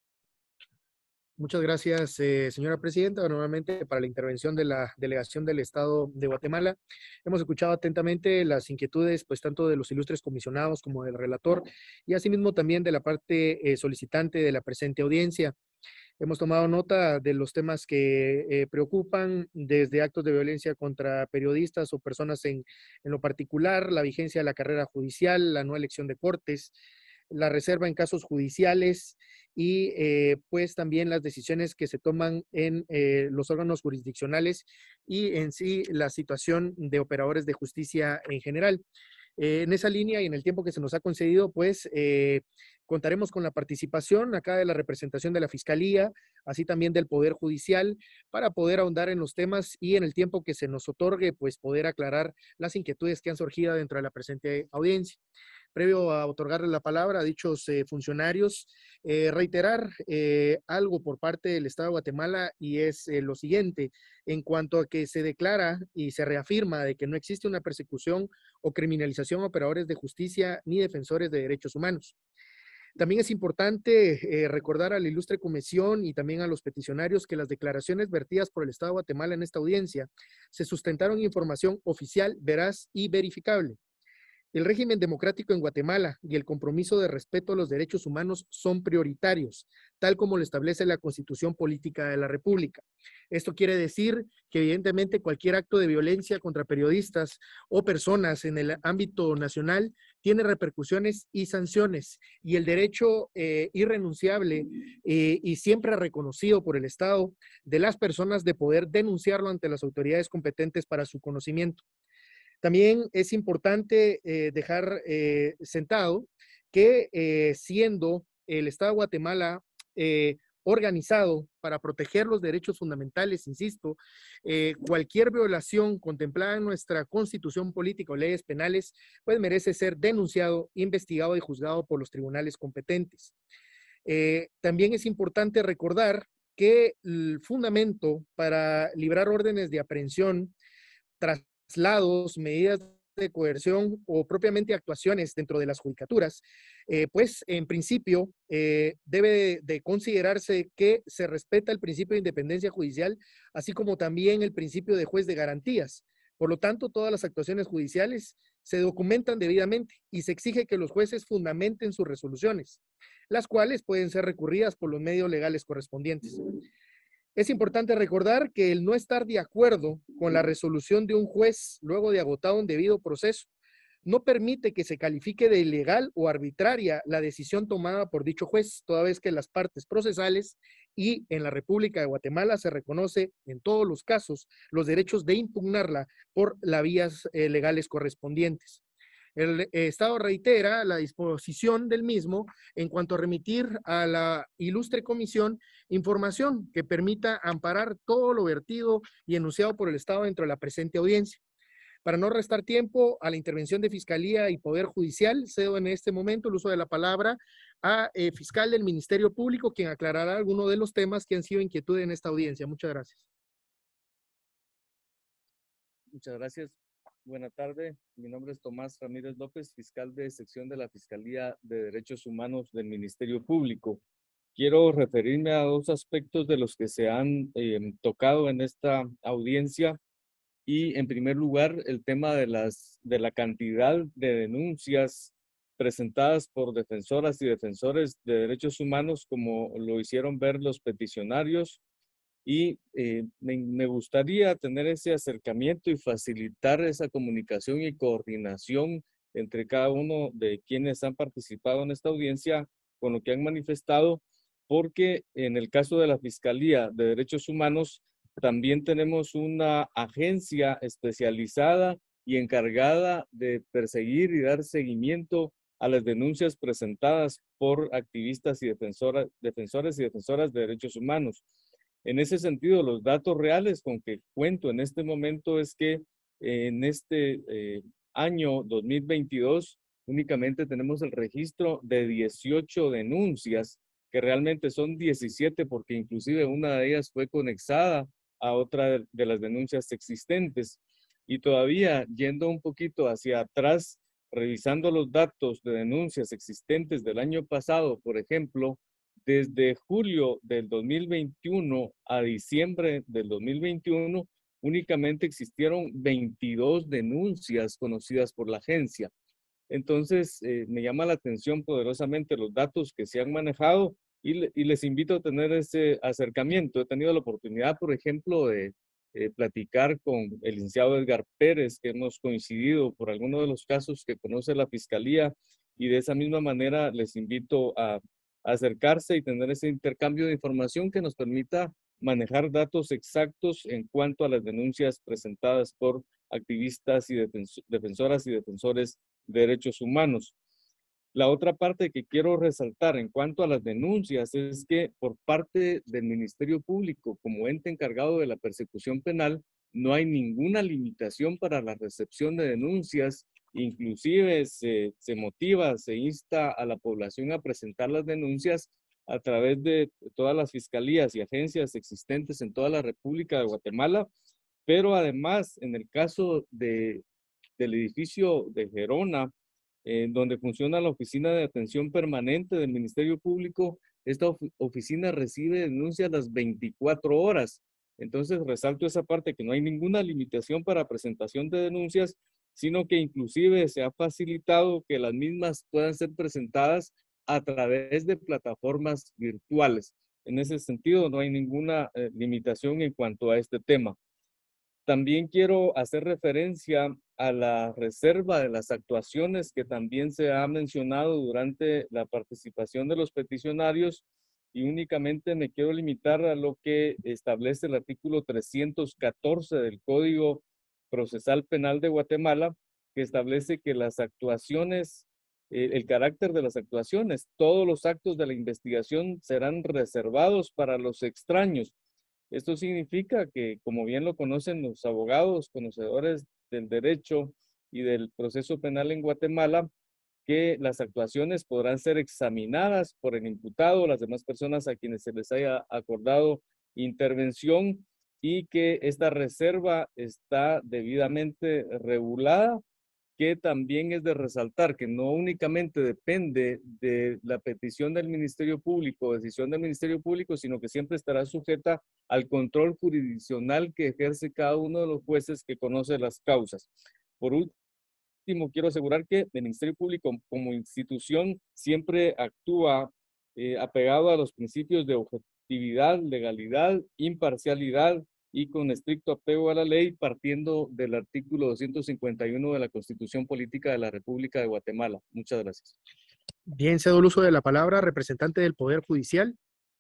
Muchas gracias, eh, señora presidenta, nuevamente para la intervención de la delegación del Estado de Guatemala. Hemos escuchado atentamente las inquietudes, pues tanto de los ilustres comisionados como del relator, y asimismo también de la parte eh, solicitante de la presente audiencia. Hemos tomado nota de los temas que eh, preocupan, desde actos de violencia contra periodistas o personas en, en lo particular, la vigencia de la carrera judicial, la no elección de cortes, la reserva en casos judiciales y eh, pues también las decisiones que se toman en eh, los órganos jurisdiccionales y en sí la situación de operadores de justicia en general. Eh, en esa línea y en el tiempo que se nos ha concedido, pues eh, contaremos con la participación acá de la representación de la Fiscalía, así también del Poder Judicial, para poder ahondar en los temas y en el tiempo que se nos otorgue, pues poder aclarar las inquietudes que han surgido dentro de la presente audiencia. Previo a otorgarle la palabra a dichos eh, funcionarios, eh, reiterar eh, algo por parte del Estado de Guatemala y es eh, lo siguiente, en cuanto a que se declara y se reafirma de que no existe una persecución o criminalización a operadores de justicia ni defensores de derechos humanos. También es importante eh, recordar a la ilustre comisión y también a los peticionarios que las declaraciones vertidas por el Estado de Guatemala en esta audiencia se sustentaron en información oficial, veraz y verificable. El régimen democrático en Guatemala y el compromiso de respeto a los derechos humanos son prioritarios, tal como lo establece la Constitución Política de la República. Esto quiere decir que evidentemente cualquier acto de violencia contra periodistas o personas en el ámbito nacional tiene repercusiones y sanciones, y el derecho eh, irrenunciable eh, y siempre reconocido por el Estado de las personas de poder denunciarlo ante las autoridades competentes para su conocimiento. También es importante eh, dejar eh, sentado que eh, siendo el Estado de Guatemala eh, organizado para proteger los derechos fundamentales, insisto, eh, cualquier violación contemplada en nuestra Constitución política o leyes penales, pues merece ser denunciado, investigado y juzgado por los tribunales competentes. Eh, también es importante recordar que el fundamento para librar órdenes de aprehensión tras traslados, medidas de coerción o propiamente actuaciones dentro de las judicaturas, eh, pues en principio eh, debe de, de considerarse que se respeta el principio de independencia judicial, así como también el principio de juez de garantías. Por lo tanto, todas las actuaciones judiciales se documentan debidamente y se exige que los jueces fundamenten sus resoluciones, las cuales pueden ser recurridas por los medios legales correspondientes. Es importante recordar que el no estar de acuerdo con la resolución de un juez luego de agotado un debido proceso no permite que se califique de ilegal o arbitraria la decisión tomada por dicho juez, toda vez que las partes procesales y en la República de Guatemala se reconoce en todos los casos los derechos de impugnarla por las vías eh, legales correspondientes. El Estado reitera la disposición del mismo en cuanto a remitir a la ilustre comisión información que permita amparar todo lo vertido y enunciado por el Estado dentro de la presente audiencia. Para no restar tiempo a la intervención de Fiscalía y Poder Judicial, cedo en este momento el uso de la palabra a eh, fiscal del Ministerio Público, quien aclarará algunos de los temas que han sido inquietud en esta audiencia. Muchas gracias.
Muchas gracias. Buenas tardes, mi nombre es Tomás Ramírez López, fiscal de sección de la Fiscalía de Derechos Humanos del Ministerio Público. Quiero referirme a dos aspectos de los que se han eh, tocado en esta audiencia y, en primer lugar, el tema de, las, de la cantidad de denuncias presentadas por defensoras y defensores de derechos humanos, como lo hicieron ver los peticionarios. Y eh, me, me gustaría tener ese acercamiento y facilitar esa comunicación y coordinación entre cada uno de quienes han participado en esta audiencia con lo que han manifestado, porque en el caso de la Fiscalía de Derechos Humanos también tenemos una agencia especializada y encargada de perseguir y dar seguimiento a las denuncias presentadas por activistas y defensoras, defensores y defensoras de derechos humanos. En ese sentido, los datos reales con que cuento en este momento es que en este eh, año dos mil veintidós únicamente tenemos el registro de dieciocho denuncias, que realmente son diecisiete porque inclusive una de ellas fue conexada a otra de las denuncias existentes. Y todavía yendo un poquito hacia atrás, revisando los datos de denuncias existentes del año pasado, por ejemplo, desde julio del dos mil veintiuno a diciembre del dos mil veintiuno, únicamente existieron veintidós denuncias conocidas por la agencia. Entonces, eh, me llama la atención poderosamente los datos que se han manejado y, le, y les invito a tener ese acercamiento. He tenido la oportunidad, por ejemplo, de eh, platicar con el licenciado Edgar Pérez, que hemos coincidido por algunos de los casos que conoce la Fiscalía, y de esa misma manera les invito a acercarse y tener ese intercambio de información que nos permita manejar datos exactos en cuanto a las denuncias presentadas por activistas y defensoras y defensores de derechos humanos. La otra parte que quiero resaltar en cuanto a las denuncias es que por parte del Ministerio Público, como ente encargado de la persecución penal, no hay ninguna limitación para la recepción de denuncias. Inclusive se, se motiva, se insta a la población a presentar las denuncias a través de todas las fiscalías y agencias existentes en toda la República de Guatemala, pero además en el caso de, del edificio de Gerona, eh, donde funciona la Oficina de Atención Permanente del Ministerio Público, esta of oficina recibe denuncias las veinticuatro horas. Entonces resalto esa parte, que no hay ninguna limitación para presentación de denuncias, sino que inclusive se ha facilitado que las mismas puedan ser presentadas a través de plataformas virtuales. En ese sentido, no hay ninguna eh, limitación en cuanto a este tema. También quiero hacer referencia a la reserva de las actuaciones que también se ha mencionado durante la participación de los peticionarios, y únicamente me quiero limitar a lo que establece el artículo trescientos catorce del Código Procesal Penal de Guatemala, que establece que las actuaciones, eh, el carácter de las actuaciones, todos los actos de la investigación serán reservados para los extraños. Esto significa que, como bien lo conocen los abogados, conocedores del derecho y del proceso penal en Guatemala, que las actuaciones podrán ser examinadas por el imputado o las demás personas a quienes se les haya acordado intervención, y que esta reserva está debidamente regulada, que también es de resaltar que no únicamente depende de la petición del Ministerio Público o decisión del Ministerio Público, sino que siempre estará sujeta al control jurisdiccional que ejerce cada uno de los jueces que conoce las causas. Por último, quiero asegurar que el Ministerio Público como institución siempre actúa eh, apegado a los principios de objetividad, legalidad, imparcialidad y con estricto apego a la ley, partiendo del artículo doscientos cincuenta y uno de la Constitución Política de la República de Guatemala. Muchas gracias.
Bien, cedo el uso de la palabra, representante del Poder Judicial.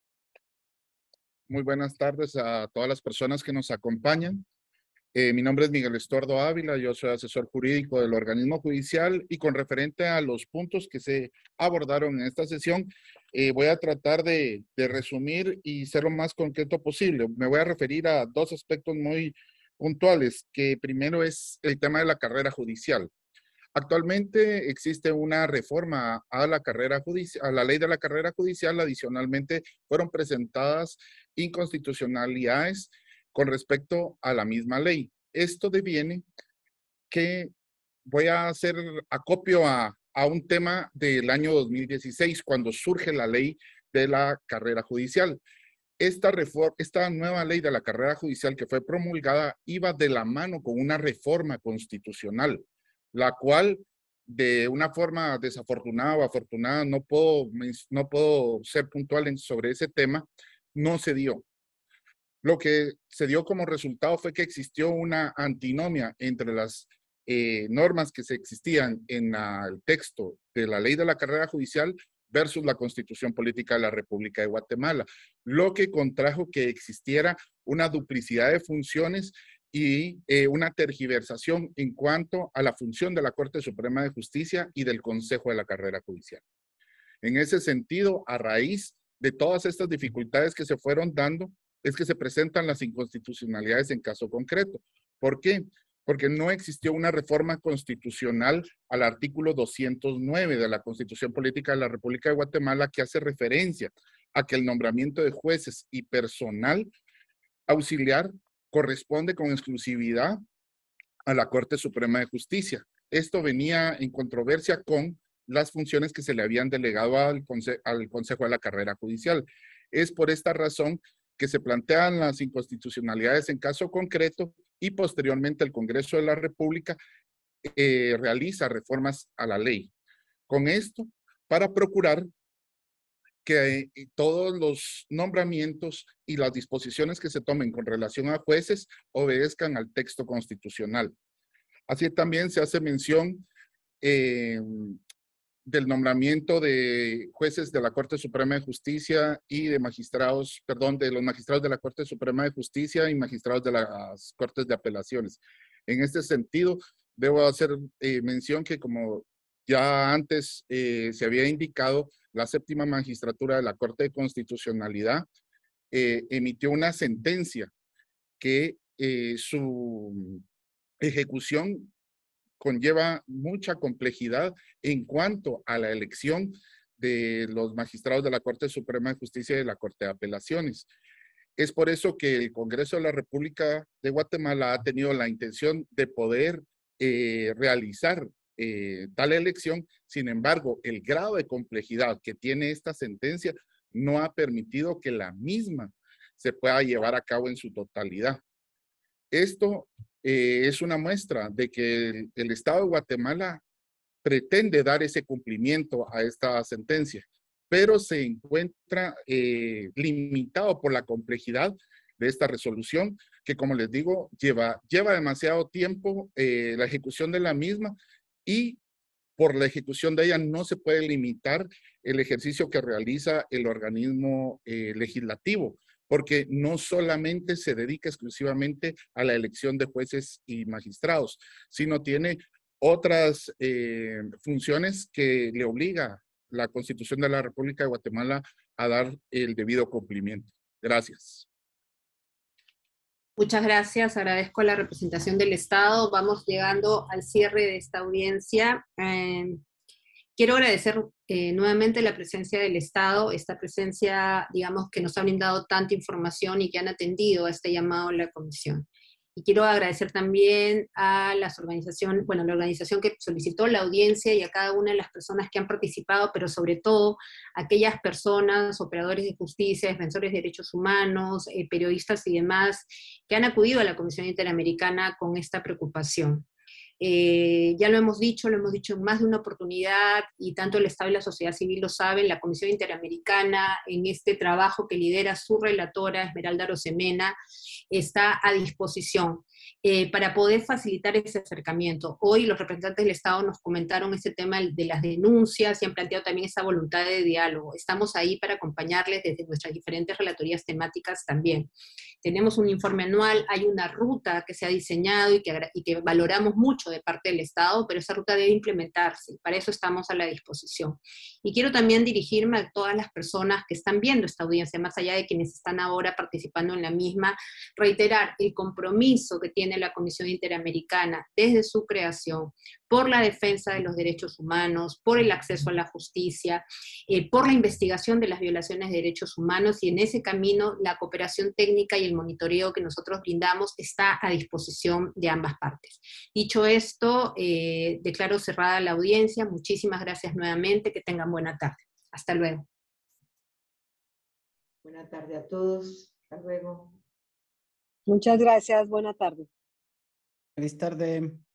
Muy buenas tardes a todas las personas que nos acompañan. Eh, mi nombre es Miguel Estuardo Ávila, yo soy asesor jurídico del organismo judicial, y con referente a los puntos que se abordaron en esta sesión, eh, voy a tratar de, de resumir y ser lo más concreto posible. Me voy a referir a dos aspectos muy puntuales, que primero es el tema de la carrera judicial. Actualmente existe una reforma a la carrera judicial, a la ley de la carrera judicial. Adicionalmente, fueron presentadas inconstitucionalidades con respecto a la misma ley. Esto deviene que voy a hacer acopio a, a un tema del año dos mil dieciséis, cuando surge la ley de la carrera judicial. Esta, reforma, esta nueva ley de la carrera judicial que fue promulgada iba de la mano con una reforma constitucional, la cual, de una forma desafortunada o afortunada, no puedo, no puedo ser puntual en, sobre ese tema, no se dio. Lo que se dio como resultado fue que existió una antinomia entre las eh, normas que se existían en la, el texto de la ley de la carrera judicial versus la Constitución Política de la República de Guatemala, lo que contrajo que existiera una duplicidad de funciones y eh, una tergiversación en cuanto a la función de la Corte Suprema de Justicia y del Consejo de la Carrera Judicial. En ese sentido, a raíz de todas estas dificultades que se fueron dando, es que se presentan las inconstitucionalidades en caso concreto. ¿Por qué? Porque no existió una reforma constitucional al artículo doscientos nueve de la Constitución Política de la República de Guatemala, que hace referencia a que el nombramiento de jueces y personal auxiliar corresponde con exclusividad a la Corte Suprema de Justicia. Esto venía en controversia con las funciones que se le habían delegado al, conse al Consejo de la Carrera Judicial. Es por esta razón que se plantean las inconstitucionalidades en caso concreto, y posteriormente el Congreso de la República eh, realiza reformas a la ley. Con esto, para procurar que eh, todos los nombramientos y las disposiciones que se tomen con relación a jueces obedezcan al texto constitucional. Así también se hace mención eh, del nombramiento de jueces de la Corte Suprema de Justicia y de magistrados, perdón, de los magistrados de la Corte Suprema de Justicia y magistrados de las Cortes de Apelaciones. En este sentido, debo hacer eh, mención que, como ya antes eh, se había indicado, la séptima magistratura de la Corte de Constitucionalidad eh, emitió una sentencia que eh, su ejecución conlleva mucha complejidad en cuanto a la elección de los magistrados de la Corte Suprema de Justicia y de la Corte de Apelaciones. Es por eso que el Congreso de la República de Guatemala ha tenido la intención de poder eh, realizar eh, tal elección. Sin embargo, el grado de complejidad que tiene esta sentencia no ha permitido que la misma se pueda llevar a cabo en su totalidad. Esto eh, es una muestra de que el, el Estado de Guatemala pretende dar ese cumplimiento a esta sentencia, pero se encuentra eh, limitado por la complejidad de esta resolución, que como les digo, lleva, lleva demasiado tiempo eh, la ejecución de la misma, y por la ejecución de ella no se puede limitar el ejercicio que realiza el organismo eh, legislativo, porque no solamente se dedica exclusivamente a la elección de jueces y magistrados, sino tiene otras eh, funciones que le obliga la Constitución de la República de Guatemala a dar el debido cumplimiento. Gracias.
Muchas gracias, agradezco la representación del Estado. Vamos llegando al cierre de esta audiencia. Eh, quiero agradecer eh, nuevamente la presencia del Estado, esta presencia, digamos, que nos ha brindado tanta información y que han atendido a este llamado de la Comisión. Y quiero agradecer también a las organizaciones, bueno, la organización que solicitó la audiencia y a cada una de las personas que han participado, pero sobre todo a aquellas personas, operadores de justicia, defensores de derechos humanos, eh, periodistas y demás, que han acudido a la Comisión Interamericana con esta preocupación. Eh, ya lo hemos dicho, lo hemos dicho en más de una oportunidad, y tanto el Estado y la sociedad civil lo saben, la Comisión Interamericana, en este trabajo que lidera su relatora, Esmeralda Arosemena, está a disposición eh, para poder facilitar ese acercamiento. Hoy los representantes del Estado nos comentaron ese tema de las denuncias y han planteado también esa voluntad de diálogo. Estamos ahí para acompañarles desde nuestras diferentes relatorías temáticas también. Tenemos un informe anual, hay una ruta que se ha diseñado y que, y que valoramos mucho de parte del Estado, pero esa ruta debe implementarse, para eso estamos a la disposición. Y quiero también dirigirme a todas las personas que están viendo esta audiencia, más allá de quienes están ahora participando en la misma, reiterar el compromiso que tiene la Comisión Interamericana desde su creación por la defensa de los derechos humanos, por el acceso a la justicia, eh, por la investigación de las violaciones de derechos humanos, y en ese camino la cooperación técnica y el monitoreo que nosotros brindamos está a disposición de ambas partes. Dicho esto, eh, declaro cerrada la audiencia. Muchísimas gracias nuevamente, que tengan buena tarde. Hasta luego.
Buena tarde a todos. Hasta luego.
Muchas gracias. Buena tarde.
Feliz tarde.